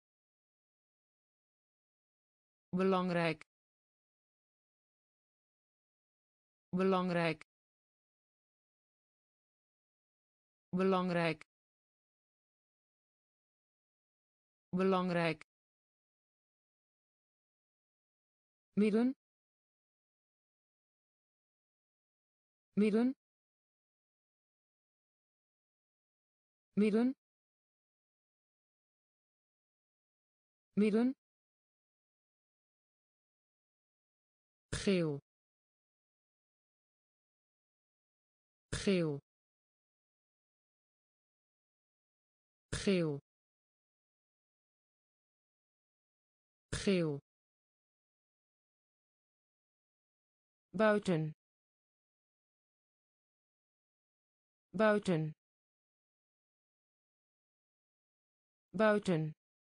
belangrijk, belangrijk, belangrijk, belangrijk, midden, midden, midden, midden, geel, geel, geel, geel, buiten, buiten, buiten,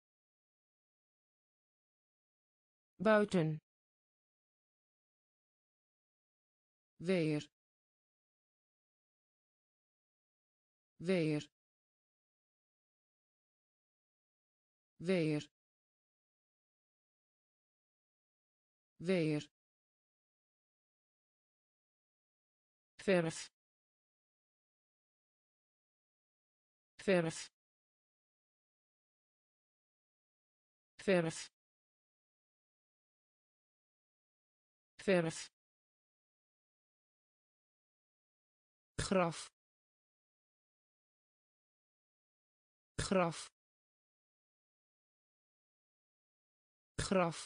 buiten, weer, weer, weer, weer, verf, verf, verf, verf, graf, graf, graf,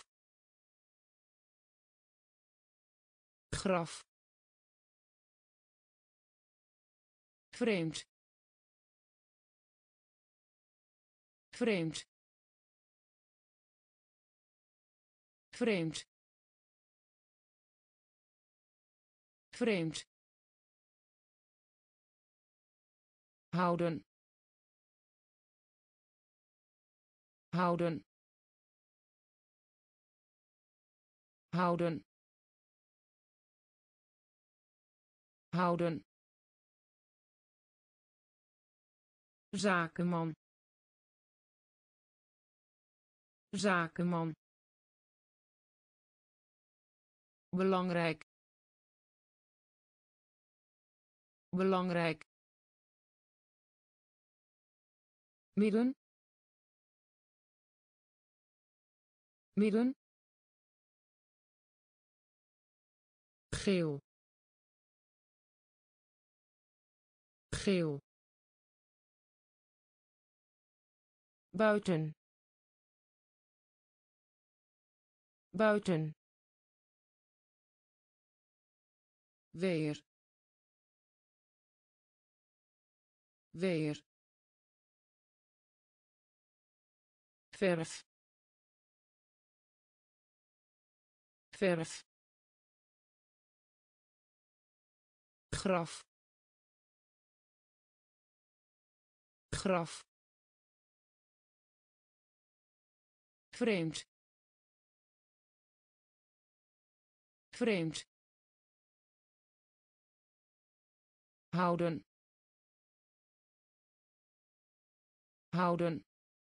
graf, vreemd, vreemd, vreemd, vreemd, houden, houden, houden, houden, zakenman, zakenman, belangrijk, belangrijk, midden, midden, geel, geel, buiten, buiten, weer, weer, verf, verf, graf, graf, vreemd, vreemd, houden, houden,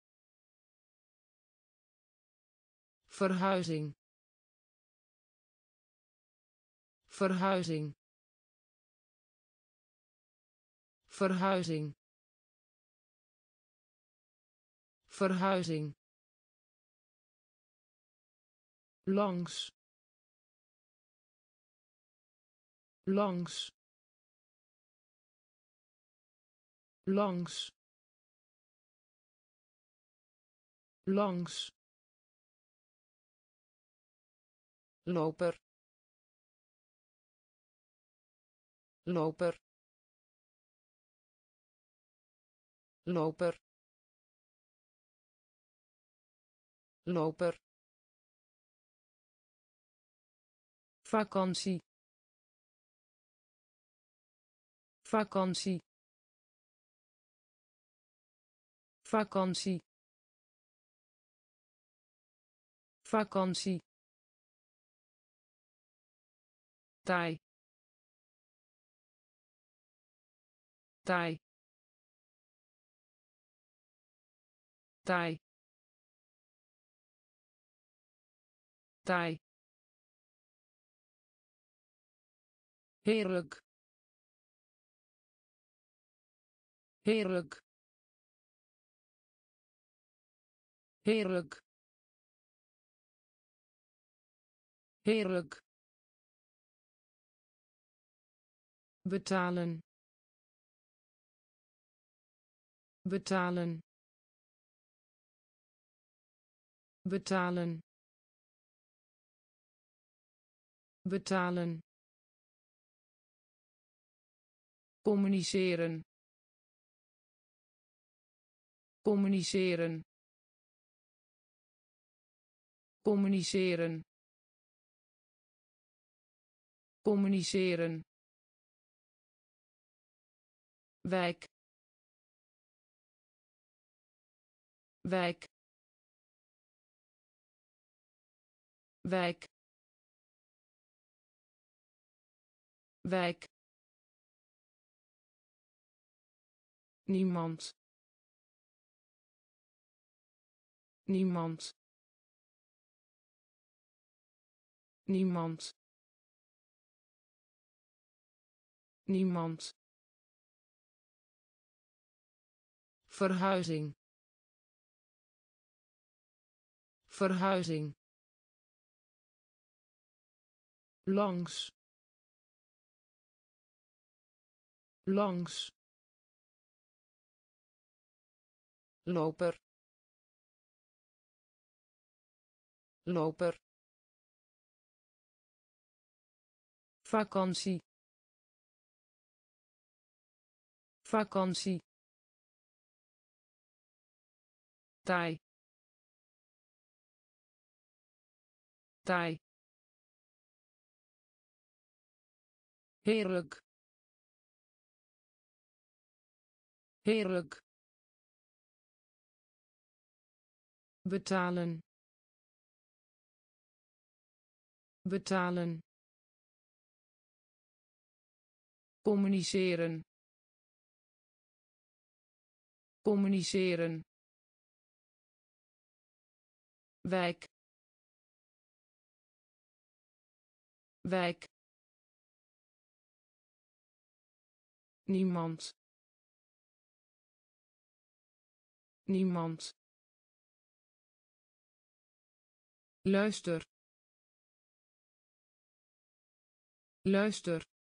verhuizing, verhuizing, verhuizing, verhuizing, langs, langs, langs, langs, loper, loper, loper, loper, vakantie, vakantie, vakantie, vakantie, taai, taai, taai, taai, heerlijk, heerlijk, heerlijk, heerlijk, betalen, betalen, betalen, betalen, communiceren, communiceren, communiceren, communiceren, wijk, wijk, wijk, wijk, niemand, niemand, niemand, niemand, verhuizing, verhuizing, langs, langs, loper, loper, vakantie, vakantie, taai, taai, heerlijk, heerlijk, betalen, betalen, communiceren, communiceren, wijk, wijk, niemand, niemand, luister, luister,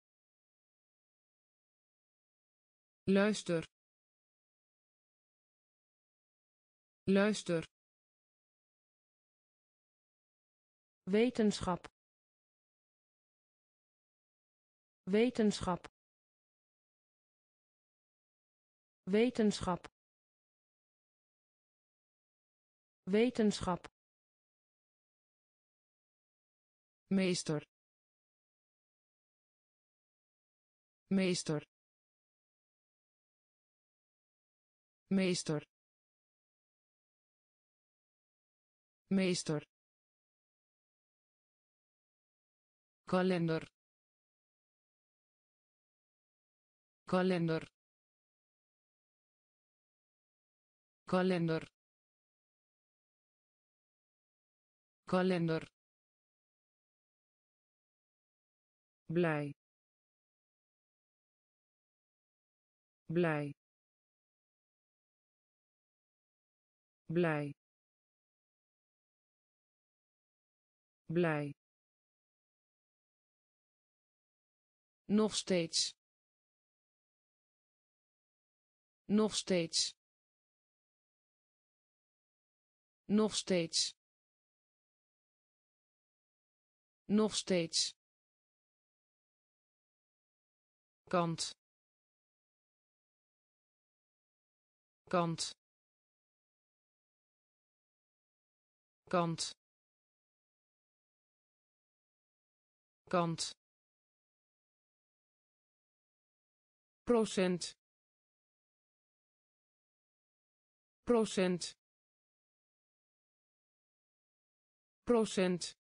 luister, luister, wetenschap, wetenschap, wetenschap, wetenschap, meester, meester, meester, meester, kalender, kalender, kalender, kalender, blij, blij, blij, blij, nog steeds, nog steeds, nog steeds, nog steeds, kant, kant, kant, kant, procent, procent, procent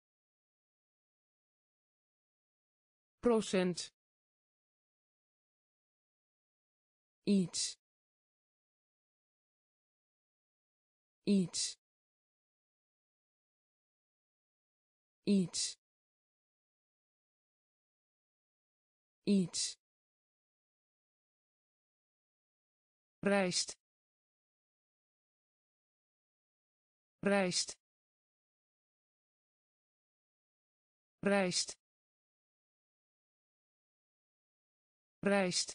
procent iets iets iets iets rijst rijst rijst rijst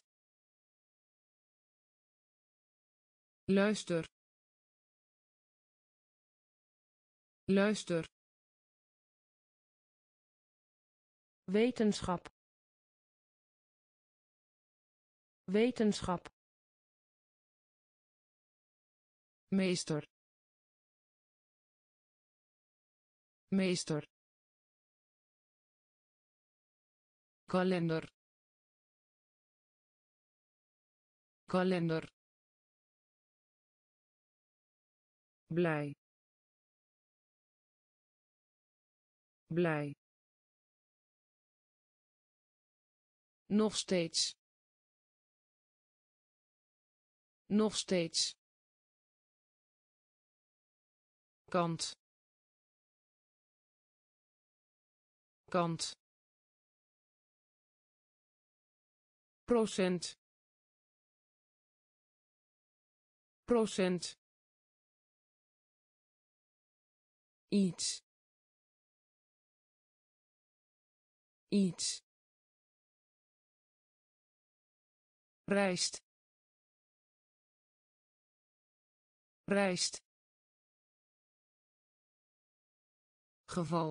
luister luister wetenschap wetenschap meester meester kalender kalender blij blij nog steeds nog steeds kant kant procent procent iets iets rijst rijst geval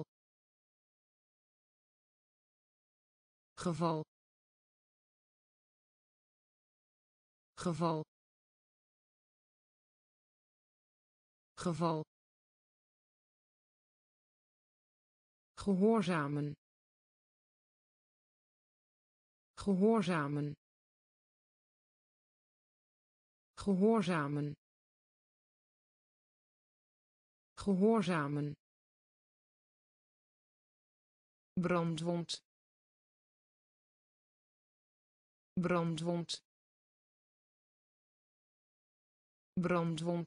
geval geval geval gehoorzamen gehoorzamen gehoorzamen gehoorzamen brandwond brandwond brandwond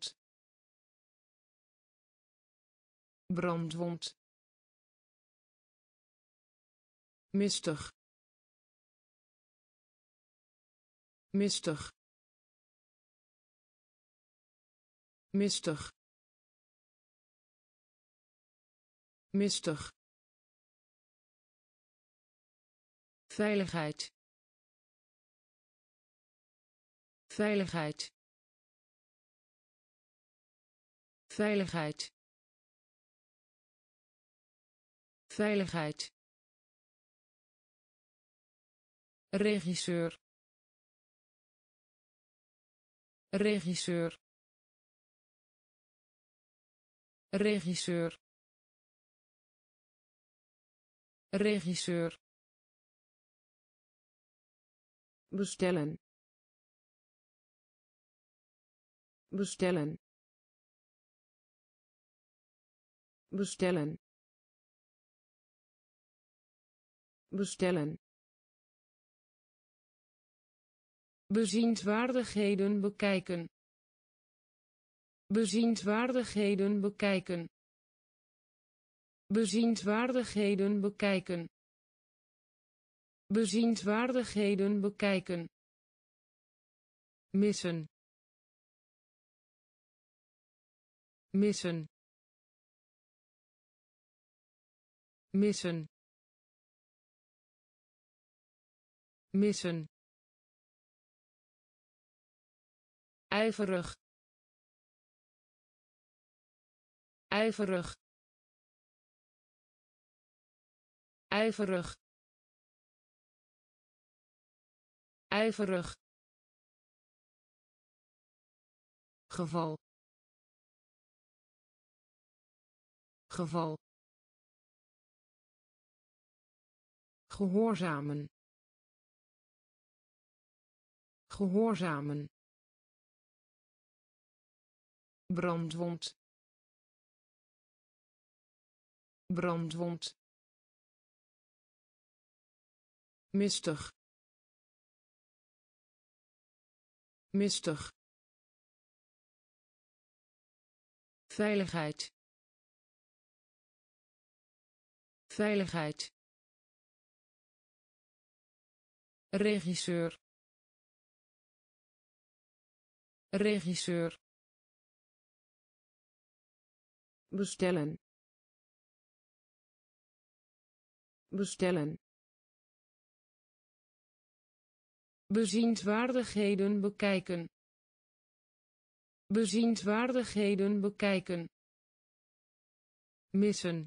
brandwond mistig mistig mistig mistig veiligheid veiligheid veiligheid veiligheid regisseur regisseur regisseur regisseur bestellen bestellen bestellen bestellen bezienswaardigheden bekijken bezienswaardigheden bekijken bezienswaardigheden bekijken bezienswaardigheden bekijken missen missen missen missen ijverig ijverig ijverig ijverig geval geval gehoorzamen gehoorzamen brandwond brandwond, mistig, mistig, veiligheid, veiligheid, regisseur, regisseur, bestellen, bestellen, bezienswaardigheden bekijken, bezienswaardigheden bekijken, missen,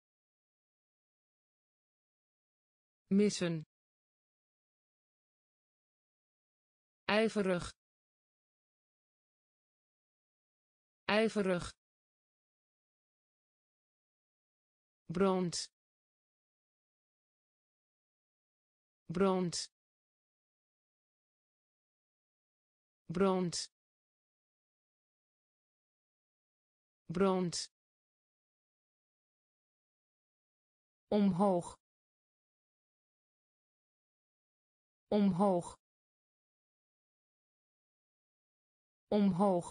missen, ijverig, ijverig, brand, brand, brand, brand, omhoog, omhoog, omhoog,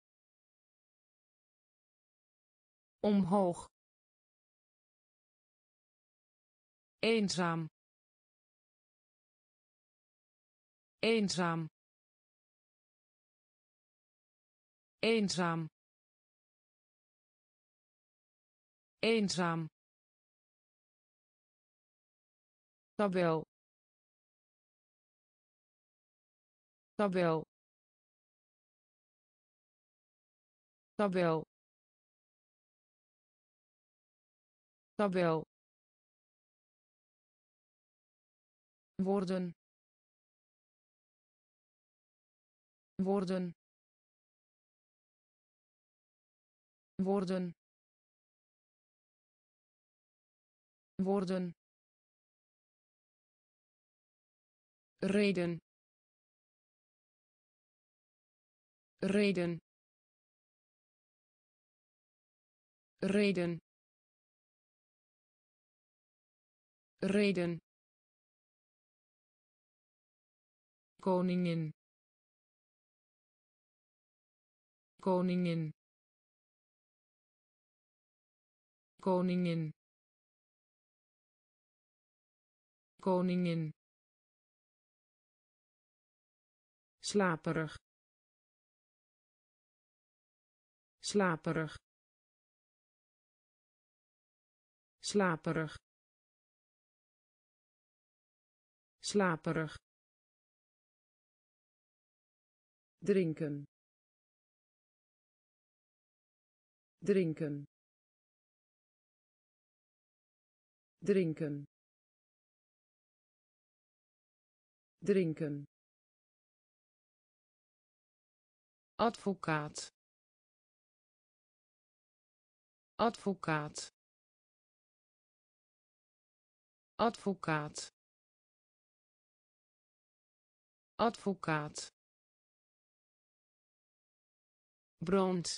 omhoog, eenzaam, eenzaam, eenzaam, eenzaam, tabel, tabel, tabel, tabel, worden, worden, worden, worden, reden, reden, reden, reden, koningin, koningin, koningin, koningin, slaperig, slaperig, slaperig, slaperig, drinken, drinken, drinken, drinken, advocaat, advocaat, advocaat, advocaat, brand,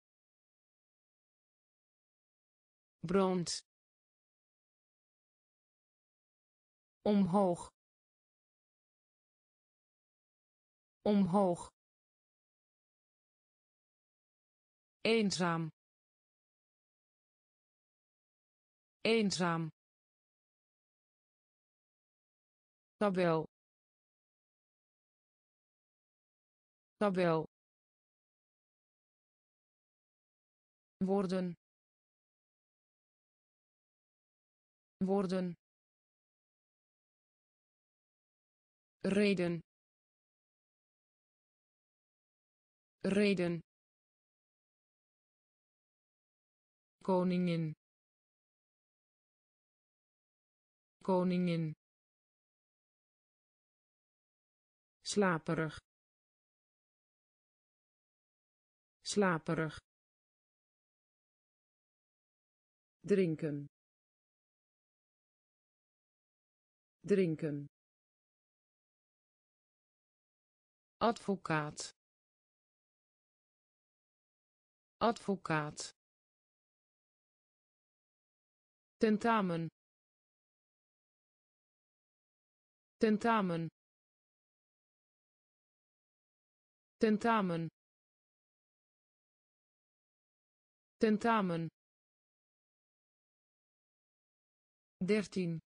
brand, omhoog, omhoog, eenzaam, eenzaam, tabel, tabel, worden, worden, reden, reden, koningin, koningin, slaperig, slaperig, drinken, drinken, advocaat, advocaat, tentamen, tentamen, tentamen, tentamen, 13,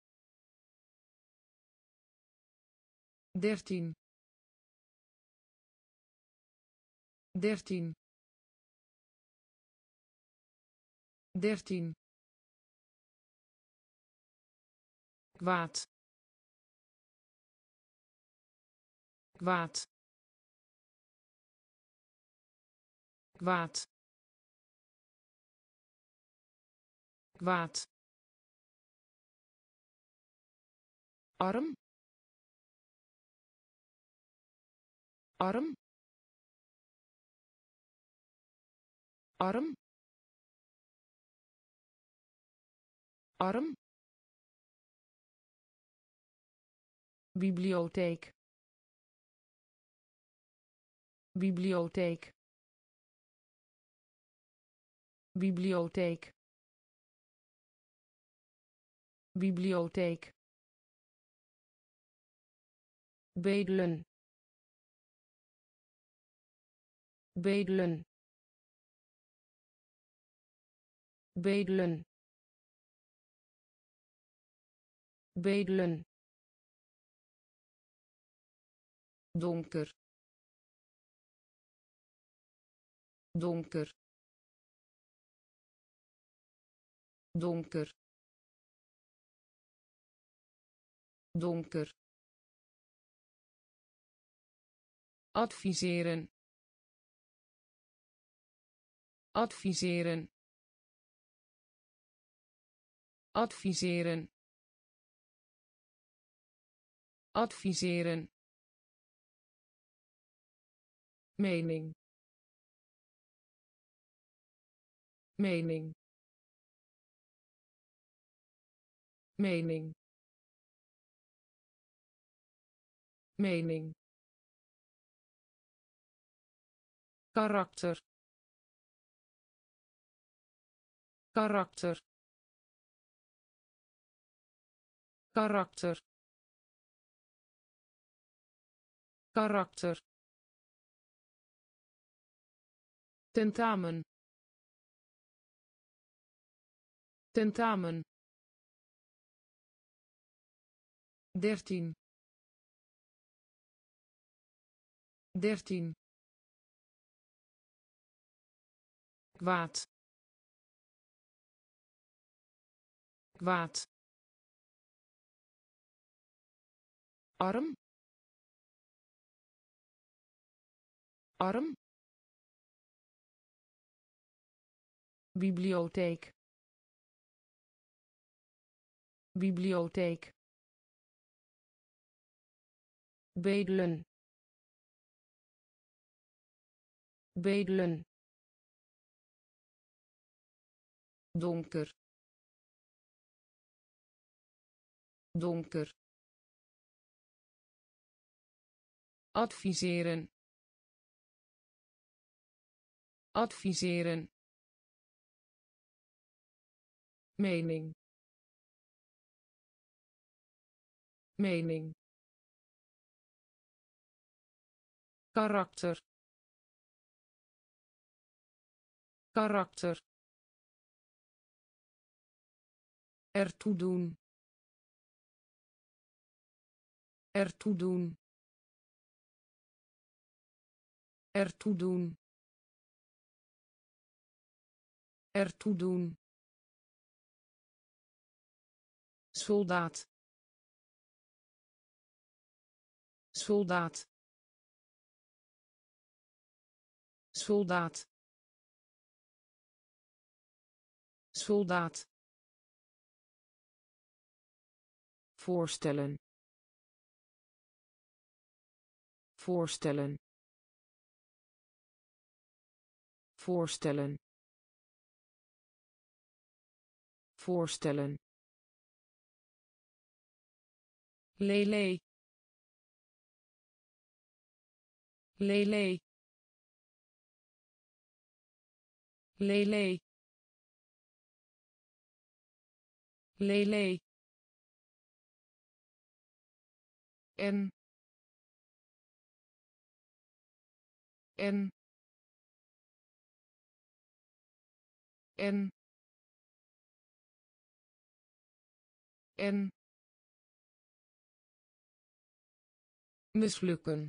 13, 13, 13, kwaad, kwaad, kwaad, kwaad, arm, arm, arm, arm, bibliotheek, bibliotheek, bibliotheek, bibliotheek, bedelen, bedelen, bedelen, bedelen, donker, donker, donker, donker, adviseren, adviseren, adviseren, adviseren, mening, mening, mening, mening, karakter, karakter, karakter, karakter, tentamen, tentamen, 13, 13, kwaad, kwaad, arm, arm, bibliotheek, bibliotheek, bedelen, bedelen, donker, donker, adviseren, adviseren, mening, mening, karakter, karakter, ertoe doen, ertoe doen, ertoe doen, ertoe doen, soldaat, soldaat, soldaat, soldaat, voorstellen, voorstellen, voorstellen, voorstellen, lele, lele, lele, lele en en en en mislukken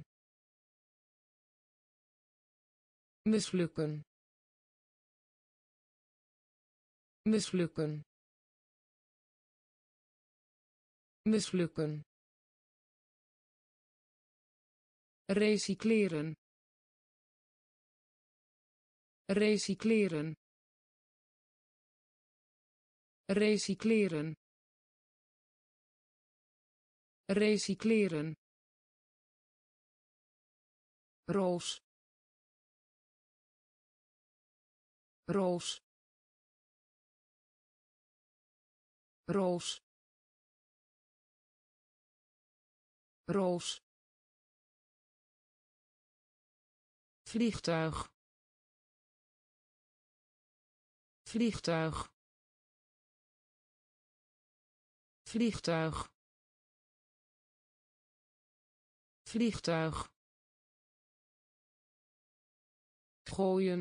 mislukken mislukken mislukken recycleren recycleren recycleren recycleren roos roos roos roos vliegtuig vliegtuig vliegtuig vliegtuig gooien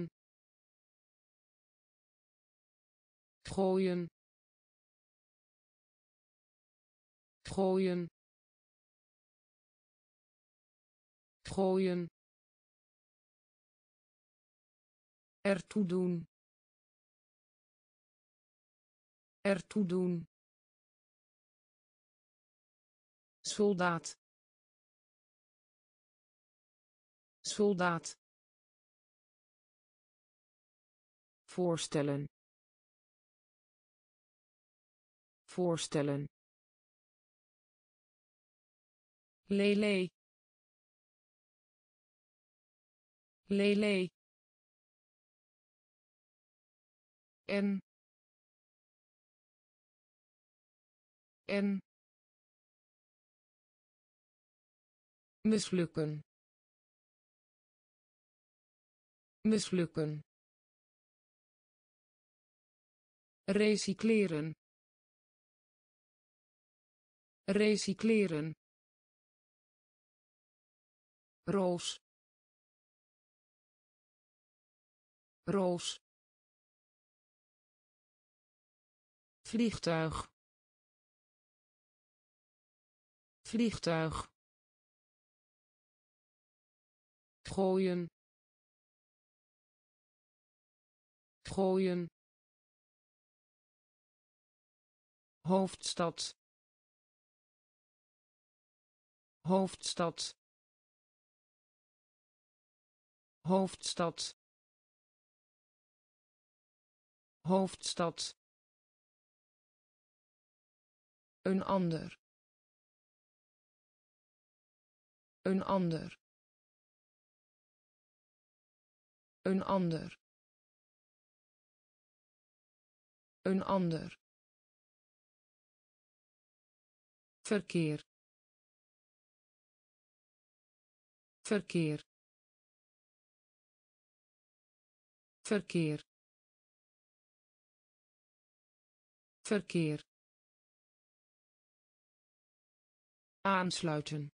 gooien gooien gooien ertoe doen ertoe doen soldaat soldaat voorstellen voorstellen lele lele en mislukken mislukken recycleren recycleren roos roos vliegtuig vliegtuig gooien gooien hoofdstad hoofdstad hoofdstad hoofdstad een ander een ander een ander een ander verkeer verkeer verkeer verkeer aansluiten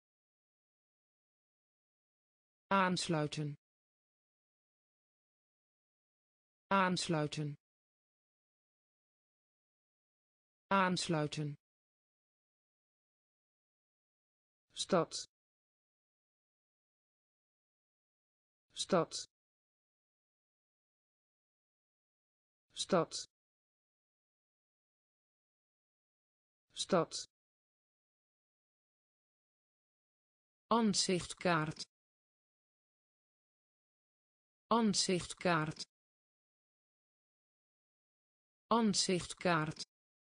aansluiten aansluiten aansluiten stad stad stad stad aanzichtkaart aanzichtkaart aanzichtkaart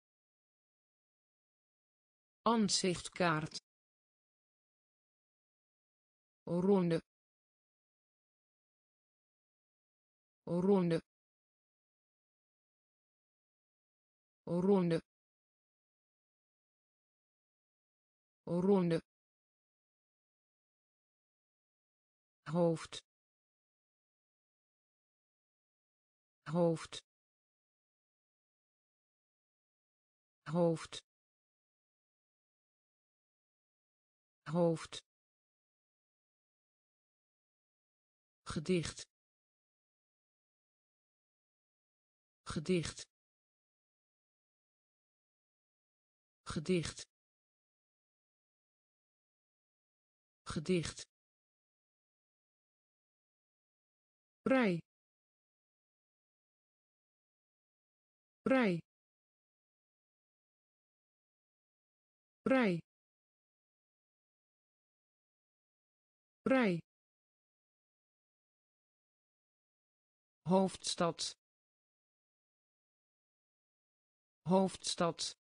aanzichtkaart ronde ronde ronde ronde hoofd hoofd hoofd hoofd gedicht gedicht gedicht gedicht vrij vrij vrij vrij hoofdstad hoofdstad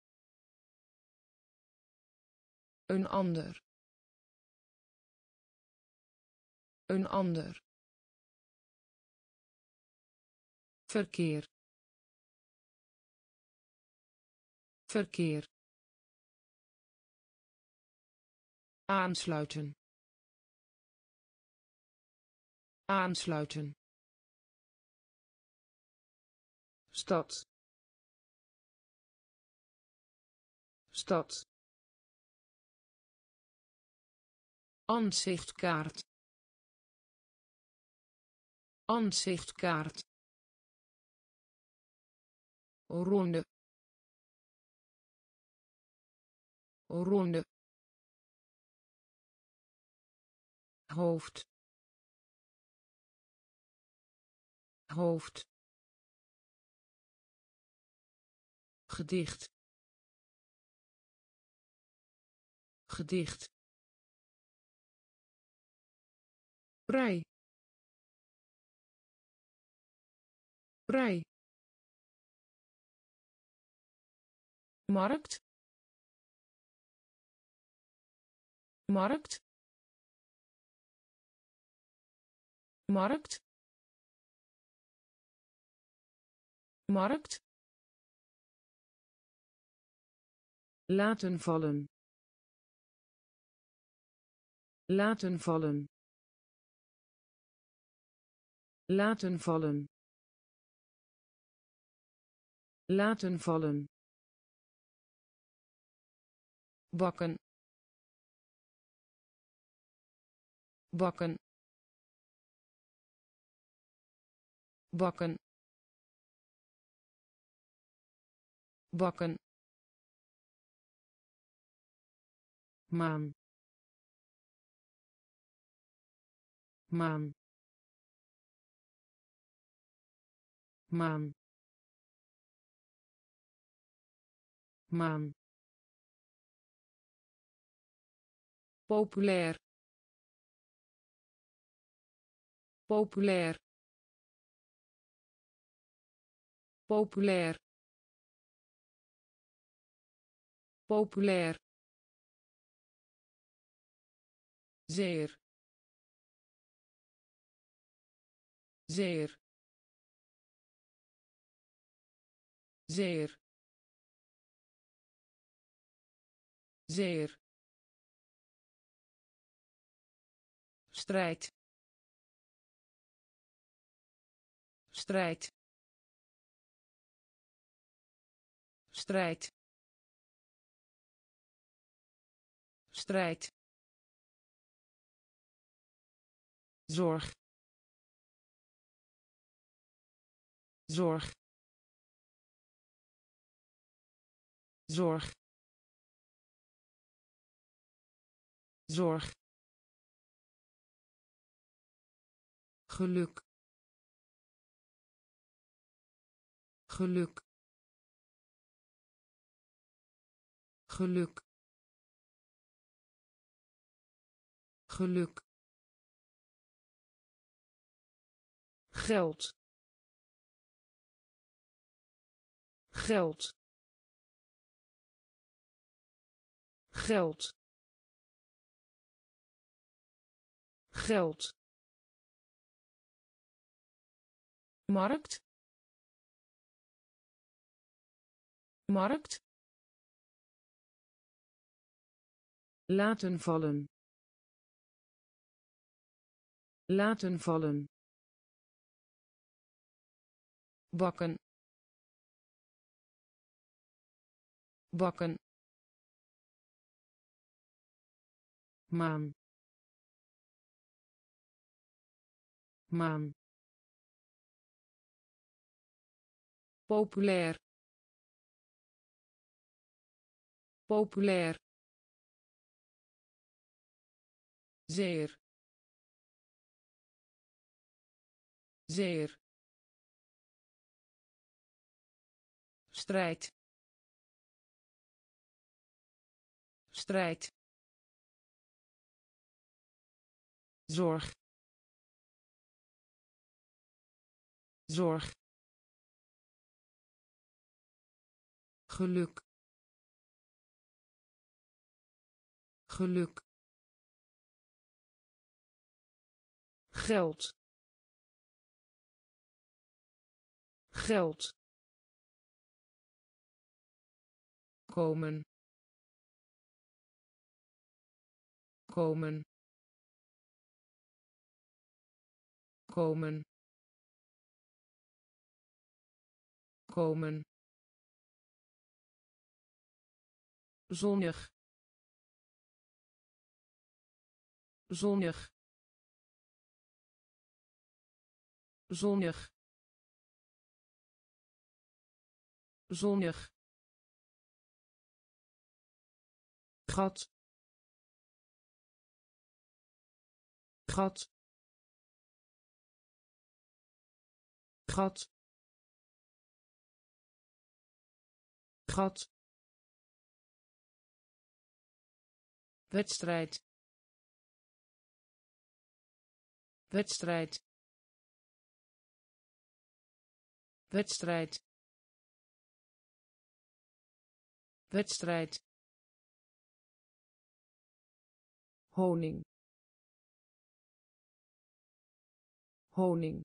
een ander een ander verkeer verkeer aansluiten aansluiten stad stad aanzichtkaart aanzichtkaart ronde ronde hoofd hoofd gedicht gedicht vrij vrij markt markt markt markt laten vallen laten vallen laten vallen laten vallen bakken bakken bakken bakken maan maan maan maan populair populair populair populair zeer zeer zeer zeer strijd strijd strijd strijd zorg zorg zorg zorg geluk geluk geluk geluk geld geld geld geld markt markt laten vallen laten vallen bakken bakken, maan, maan, populair, populair, zeer, zeer, strijd, strijd, zorg, zorg, geluk, geluk, geld, geld, komen, komen, komen, komen, zonnig, zonnig, zonnig, zonnig, gat, gat, gat, gat, wedstrijd, wedstrijd, wedstrijd, wedstrijd, honing, honing,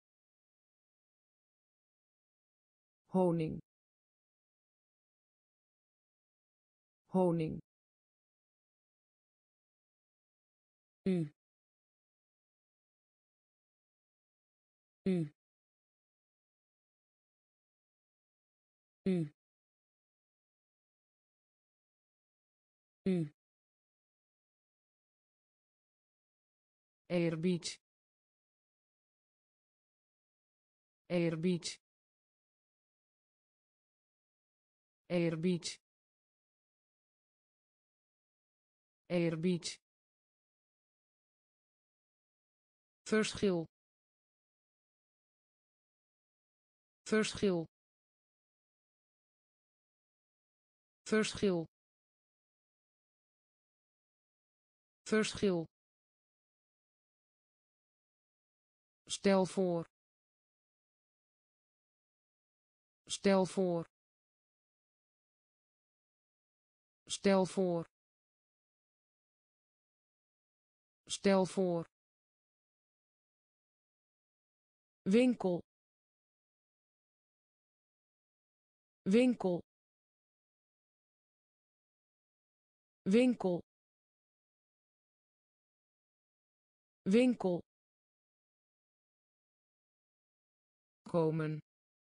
honing, honing, u, u, u, u, eerbied, eerbied, eerbied, eerbied, verschil, verschil, verschil, verschil, stel voor, stel voor, stel voor, stel voor, winkel, winkel, winkel, winkel, komen,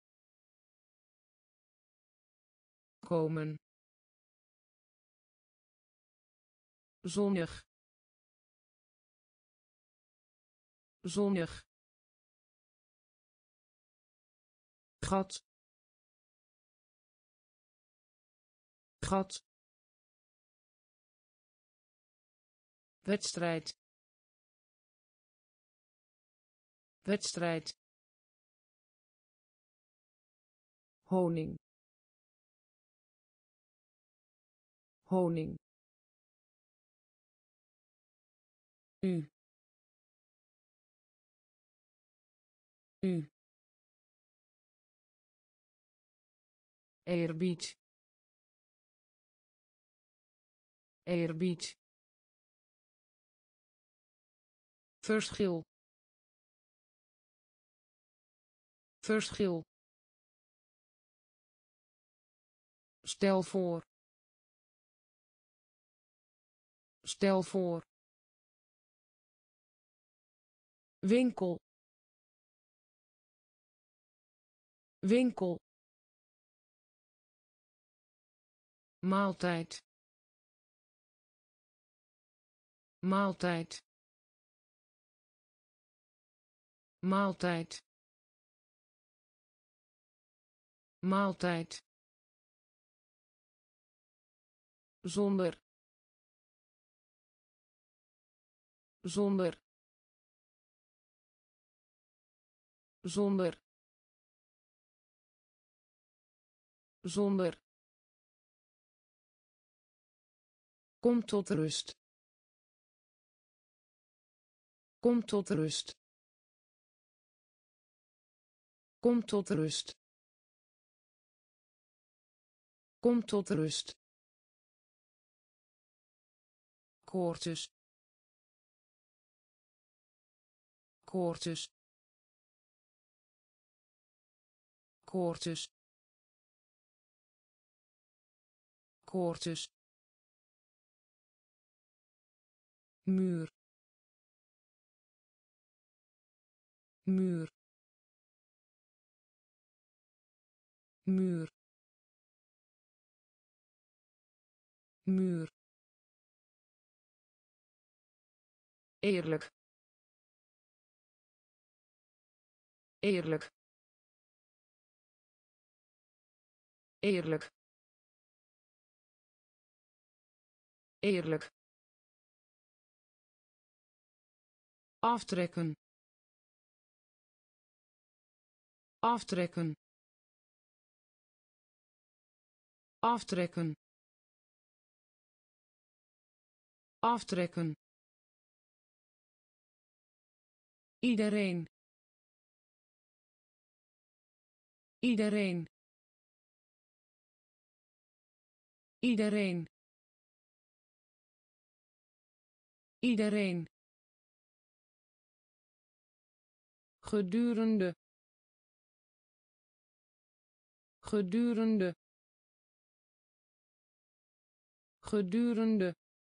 komen, zonnig, zonnig, gat, gat, wedstrijd, wedstrijd, honing, honing, u, u, eerbied, eerbied, verschil, verschil, stel voor, stel voor, winkel, winkel, maaltijd, maaltijd, maaltijd, maaltijd, zonder, zonder, zonder, zonder. Kom tot rust. Kom tot rust. Kom tot rust. Kom tot rust. Koortjes. Koortjes. Koortjes. Koortjes. Muur. Muur. Muur. Muur. Eerlijk. Eerlijk. Eerlijk. Eerlijk. Aftrekken. Aftrekken. Aftrekken. Aftrekken. Iedereen. Iedereen. Iedereen. Iedereen. Gedurende. Gedurende. Gedurende.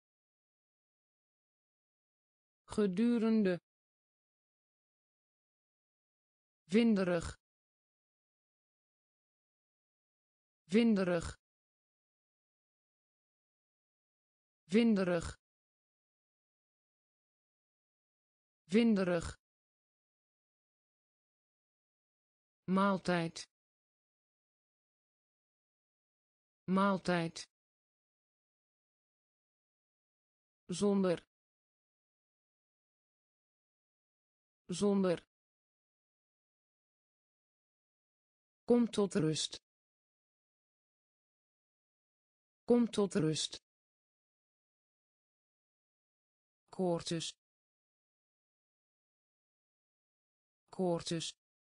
Gedurende. Winderig. Winderig. Winderig. Winderig. Maaltijd. Maaltijd. Zonder. Zonder. Kom tot rust. Kom tot rust. Koortjes. Koortjes.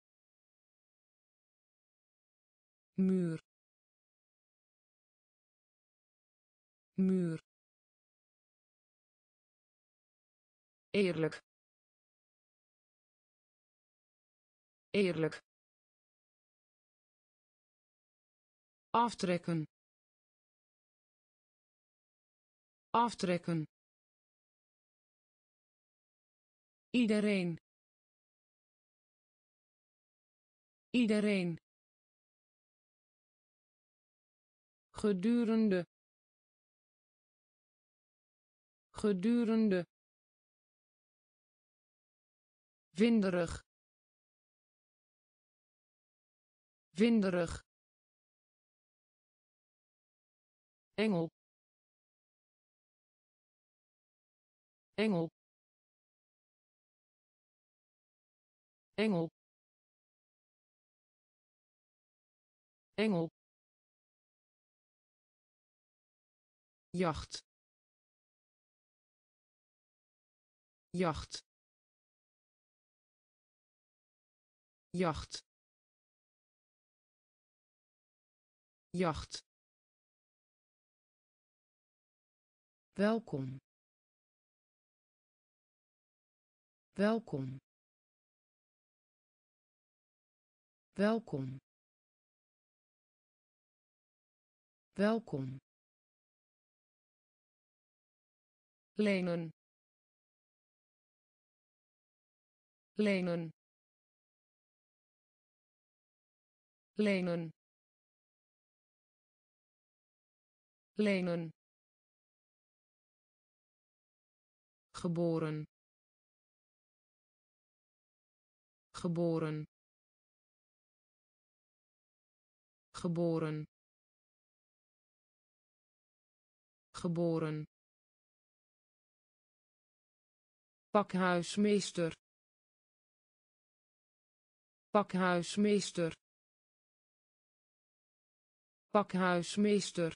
Muur. Muur. Eerlijk. Eerlijk. Aftrekken. Aftrekken. Iedereen. Iedereen. Gedurende. Gedurende. Winderig. Winderig. Engel. Engel. Engel. Engel. Jacht. Jacht. Jacht. Jacht. Welkom. Welkom. Welkom. Welkom. Lenen. Lenen. Lenen. lenen, geboren, geboren, geboren, geboren, pakhuismeester, pakhuismeester, pakhuismeester,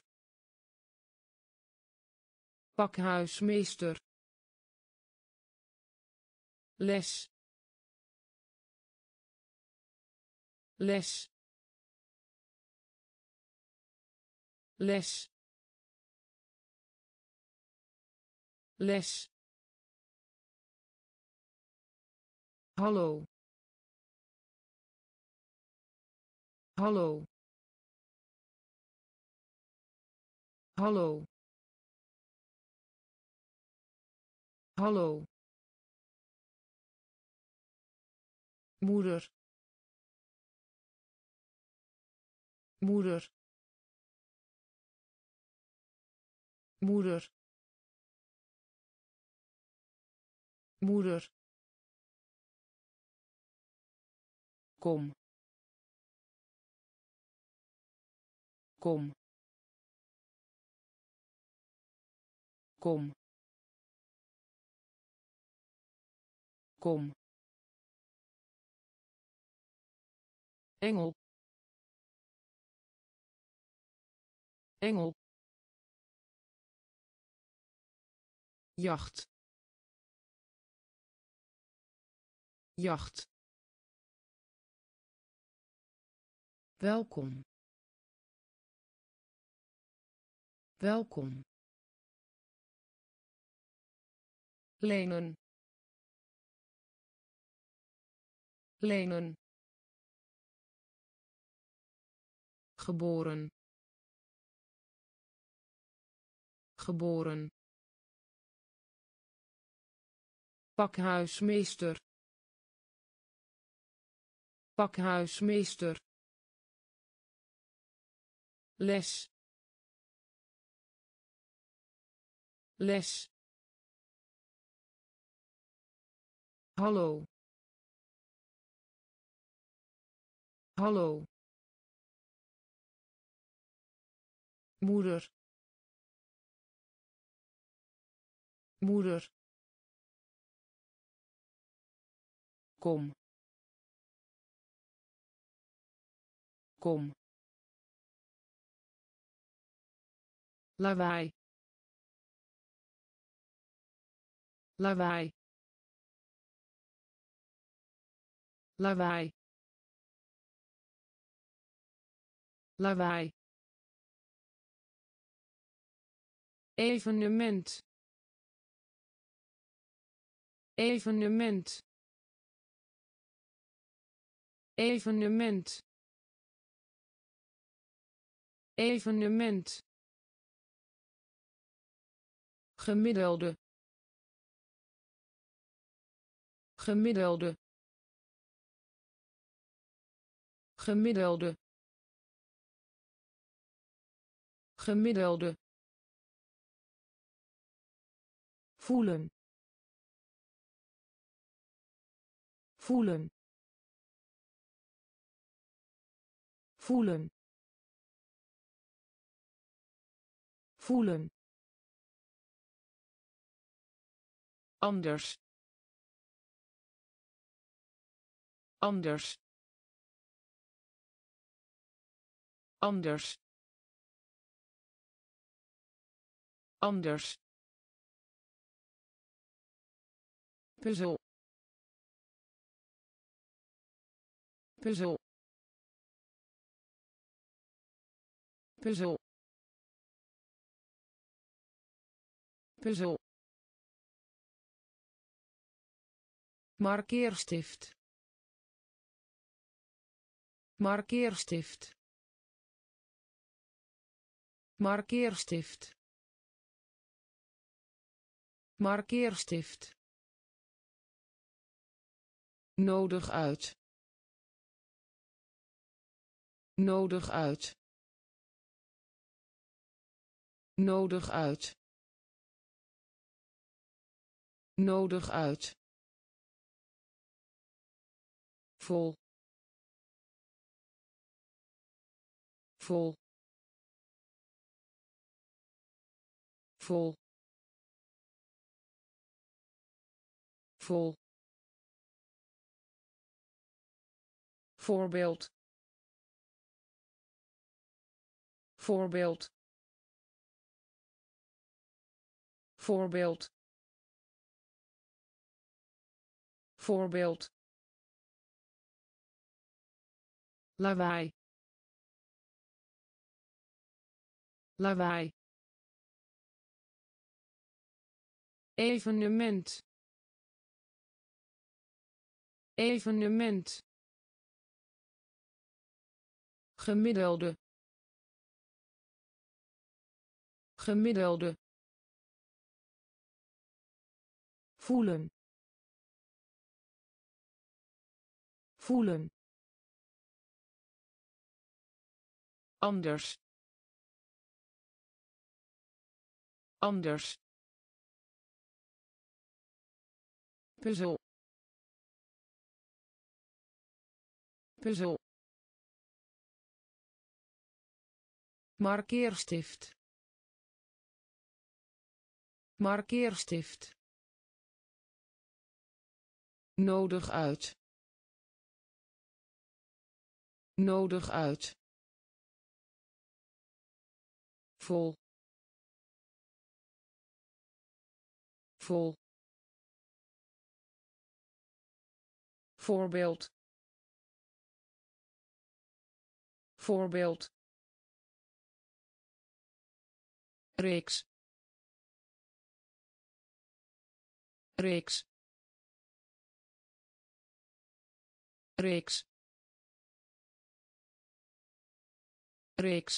pakhuismeester, les, les, les, les, hallo, hallo, hallo, hallo, moeder, moeder, moeder, moeder, kom, kom, kom, kom, engel, engel, jacht, jacht, welkom, welkom, lenen, lenen, geboren, geboren, pakhuismeester, pakhuismeester, les, les, hallo, hallo, moeder, moeder, kom, kom, lawaai, lawaai, lawaai, lawaai, evenement, evenement, evenement, evenement, gemiddelde, gemiddelde, gemiddelde, gemiddelde, voelen, voelen, voelen, voelen, anders, anders, anders, anders, puzzel, puzzel, puzzel, puzzel, markeerstift, markeerstift, markeerstift, markeerstift, nodig uit, nodig uit, Nodig uit. Nodig uit. Vol. Vol. Vol. Vol. Voorbeeld. Voorbeeld. Voorbeeld. Voorbeeld. Lawaai. Lawaai. Evenement. Evenement. Gemiddelde. Gemiddelde. Voelen. Voelen. Anders. Anders. Puzzel. Puzzel. Markeerstift. Markeerstift. Nodig uit. Nodig uit. Vol. Vol. Voorbeeld. Voorbeeld. Reeks. Reeks. Reeks. Reeks.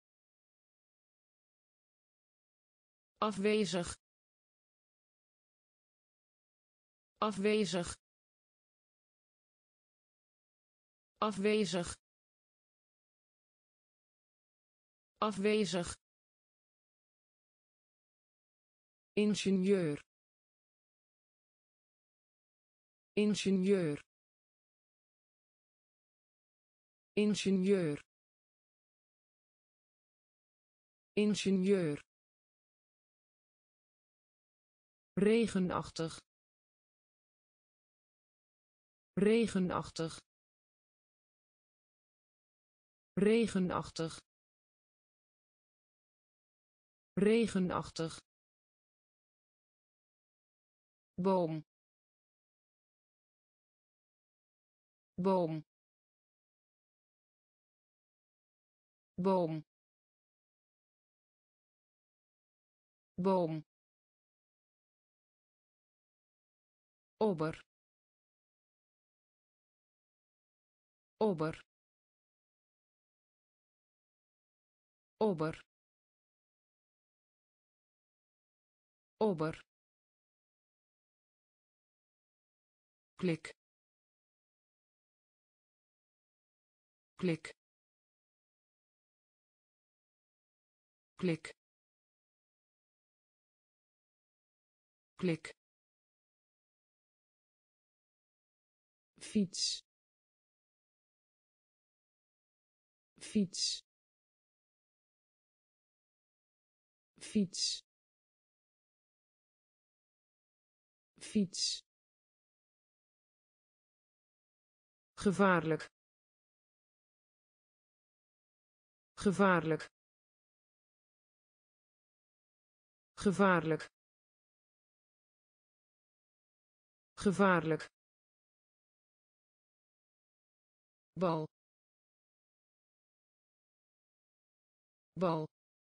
Afwezig. Afwezig. Afwezig. Afwezig. Ingenieur. Ingenieur. Ingenieur. Ingenieur. Regenachtig. Regenachtig. Regenachtig. Regenachtig. Boom. Boom. Boom. Boom. Ober. Ober. Ober. Ober. Klik. Klik. Klik. Klik. Fiets. Fiets. Fiets. Fiets. Gevaarlijk. Gevaarlijk. Gevaarlijk. Gevaarlijk. Bal. Bal.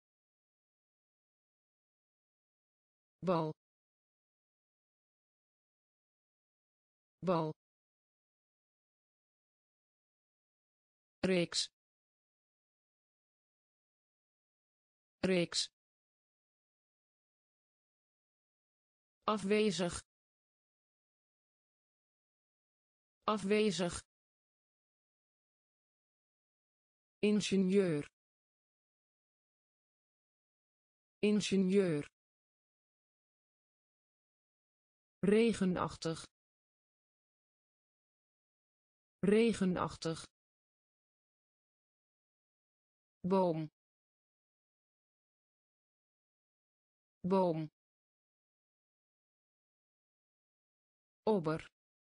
Bal. Bal. Reeks. Reeks. Afwezig. Afwezig. Ingenieur. ingenieur, regenachtig, regenachtig, boom, boom, obber,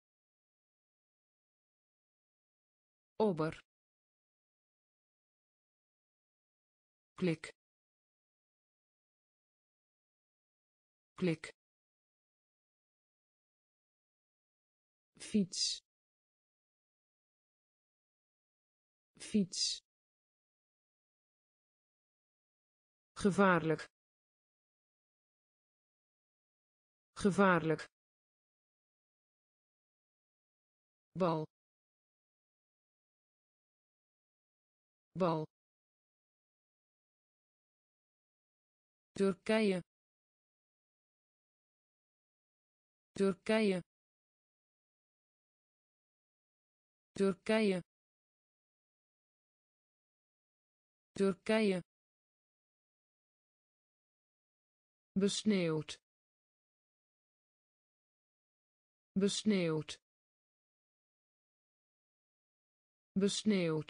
obber, klik, klik, fiets, fiets, gevaarlijk, gevaarlijk, bal, bal, Turkije, Turkije, Turkije, Turkije, besneeuwd, besneeuwd, besneeuwd,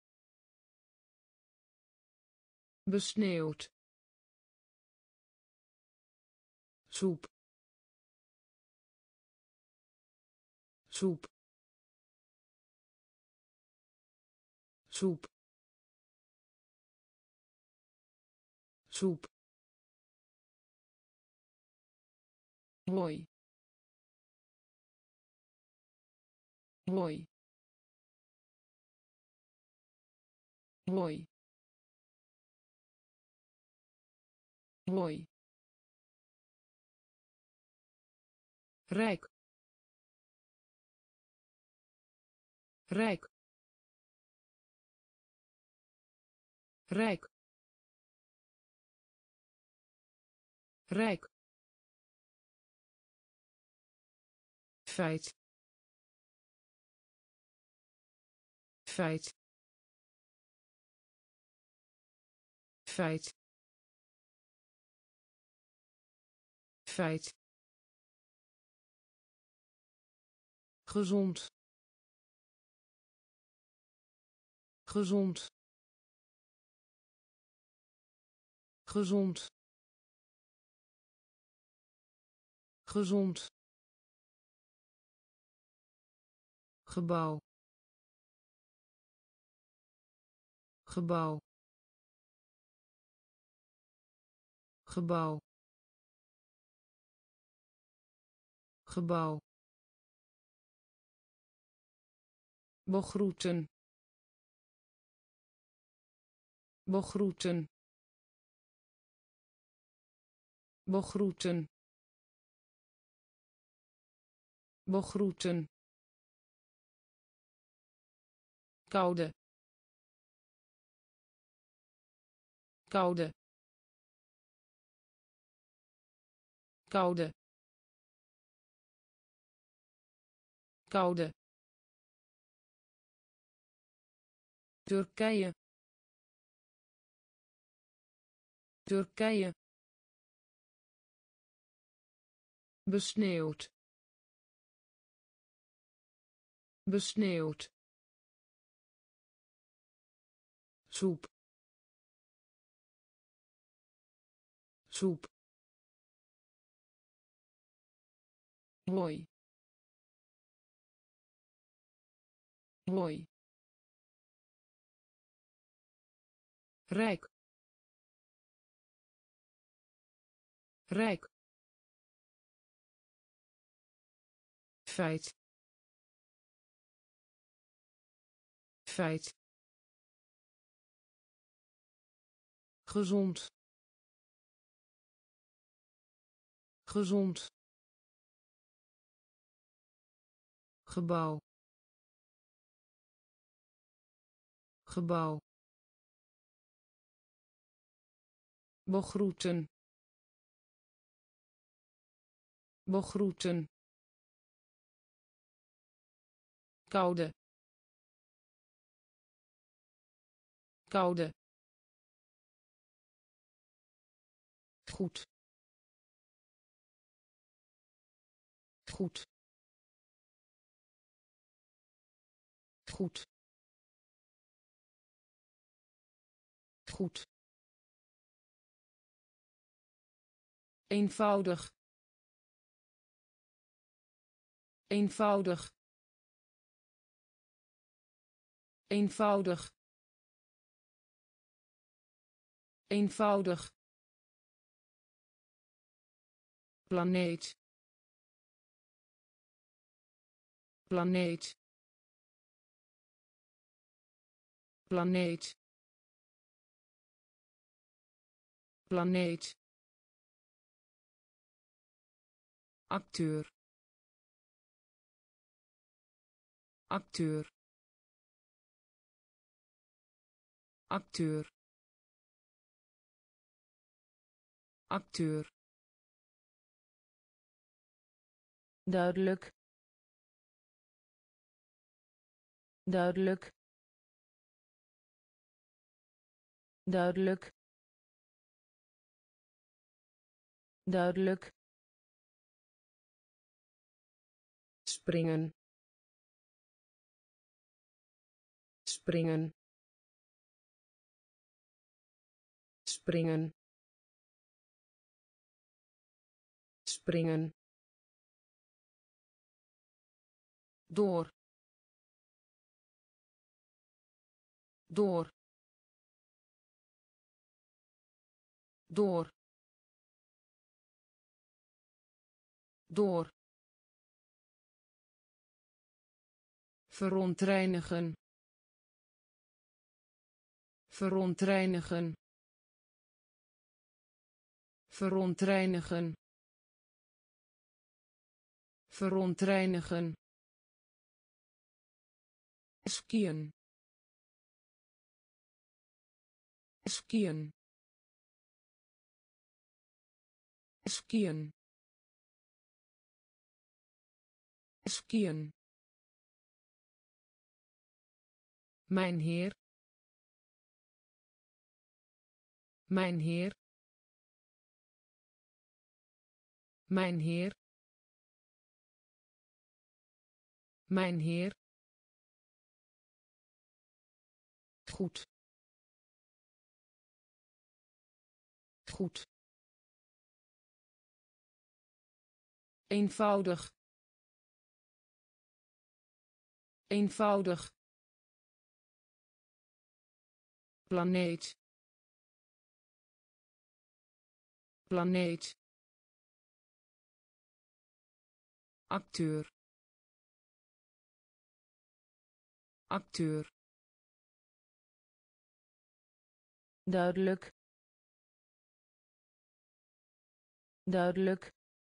besneeuwd, soep, soep, soep, soep, mooi, mooi, mooi, mooi, rijk, rijk, rijk, rijk, feit, feit, feit, feit, gezond, gezond, gezond, gezond, gebouw, gebouw, gebouw, gebouw, begroeten, begroeten, begroeten, begroeten, koude, koude, koude, koude, Turkije, Turkije, besneeuwd, besneeuwd, soep, soep, mooi, mooi, rijk, rijk, feit, feit, gezond, gezond, gebouw, gebouw, begroeten, begroeten, koude, koude, goed goed goed goed eenvoudig eenvoudig eenvoudig eenvoudig planeet planeet planeet planeet acteur acteur acteur acteur duidelijk duidelijk duidelijk duidelijk springen springen springen springen door door door door verontreinigen verontreinigen verontreinigen verontreinigen skiën skiën skiën skiën mijn heer mijn heer mijn heer mijn heer goed goed eenvoudig eenvoudig planeet planeet acteur acteur duidelijk duidelijk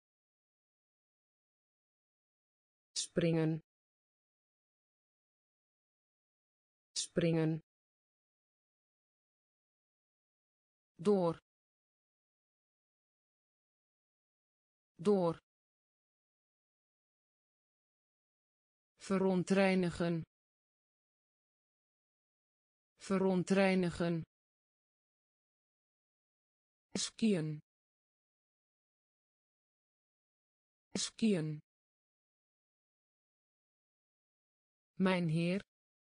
springen springen door door verontreinigen verontreinigen skiën skiën mijn heer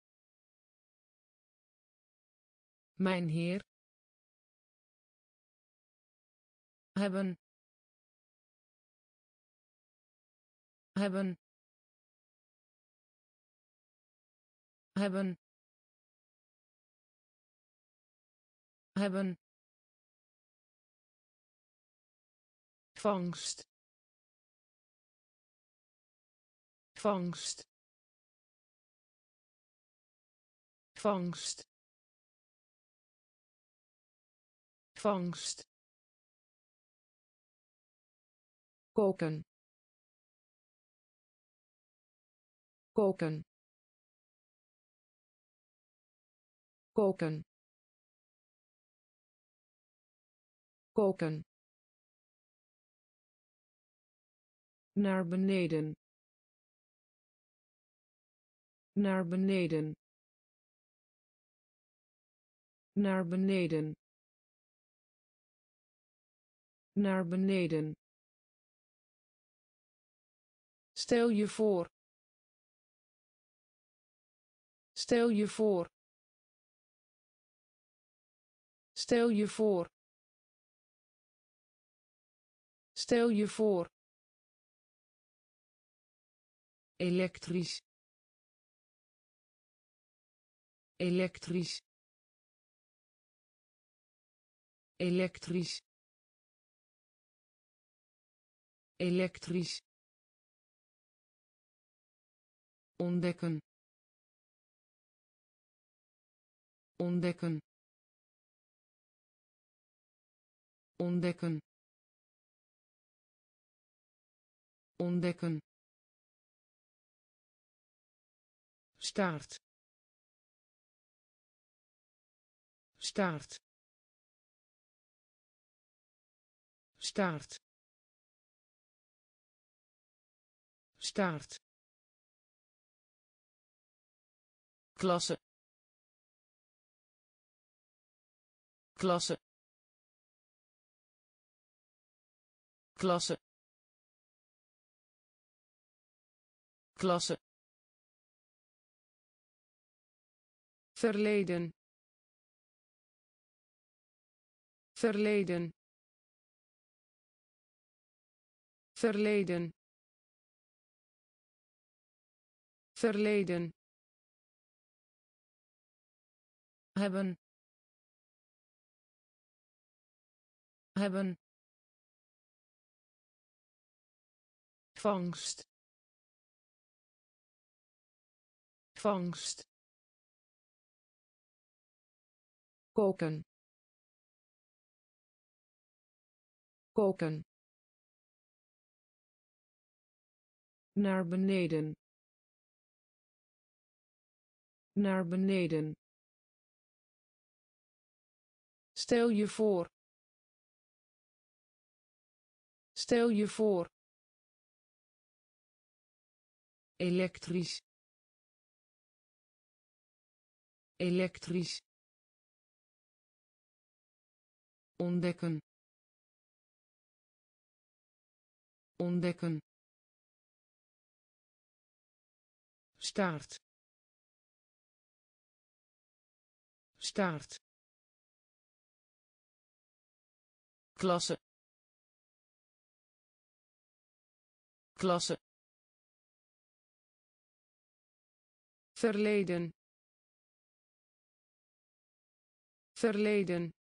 mijn heer hebben hebben hebben hebben vangst vangst vangst vangst koken koken koken koken naar beneden naar beneden naar beneden naar beneden. Stel je voor. Stel je voor. Stel je voor. Stel je voor. Elektrisch. Elektrisch. Elektrisch. Elektrisch. Ontdekken. Ontdekken. Ontdekken. Ontdekken. Staart. Staart. Staart. Staart. Klasse. Klasse. Klasse. Klasse. Verleden. Verleden. Verleden. Verleden. Hebben. Hebben. Vangst. Vangst. Koken. Koken. Naar beneden. Naar beneden. Stel je voor. Stel je voor. Elektrisch. Elektrisch. Ontdekken. Ontdekken. Staart. Staart. Klasse. Klasse. Verleden. Verleden.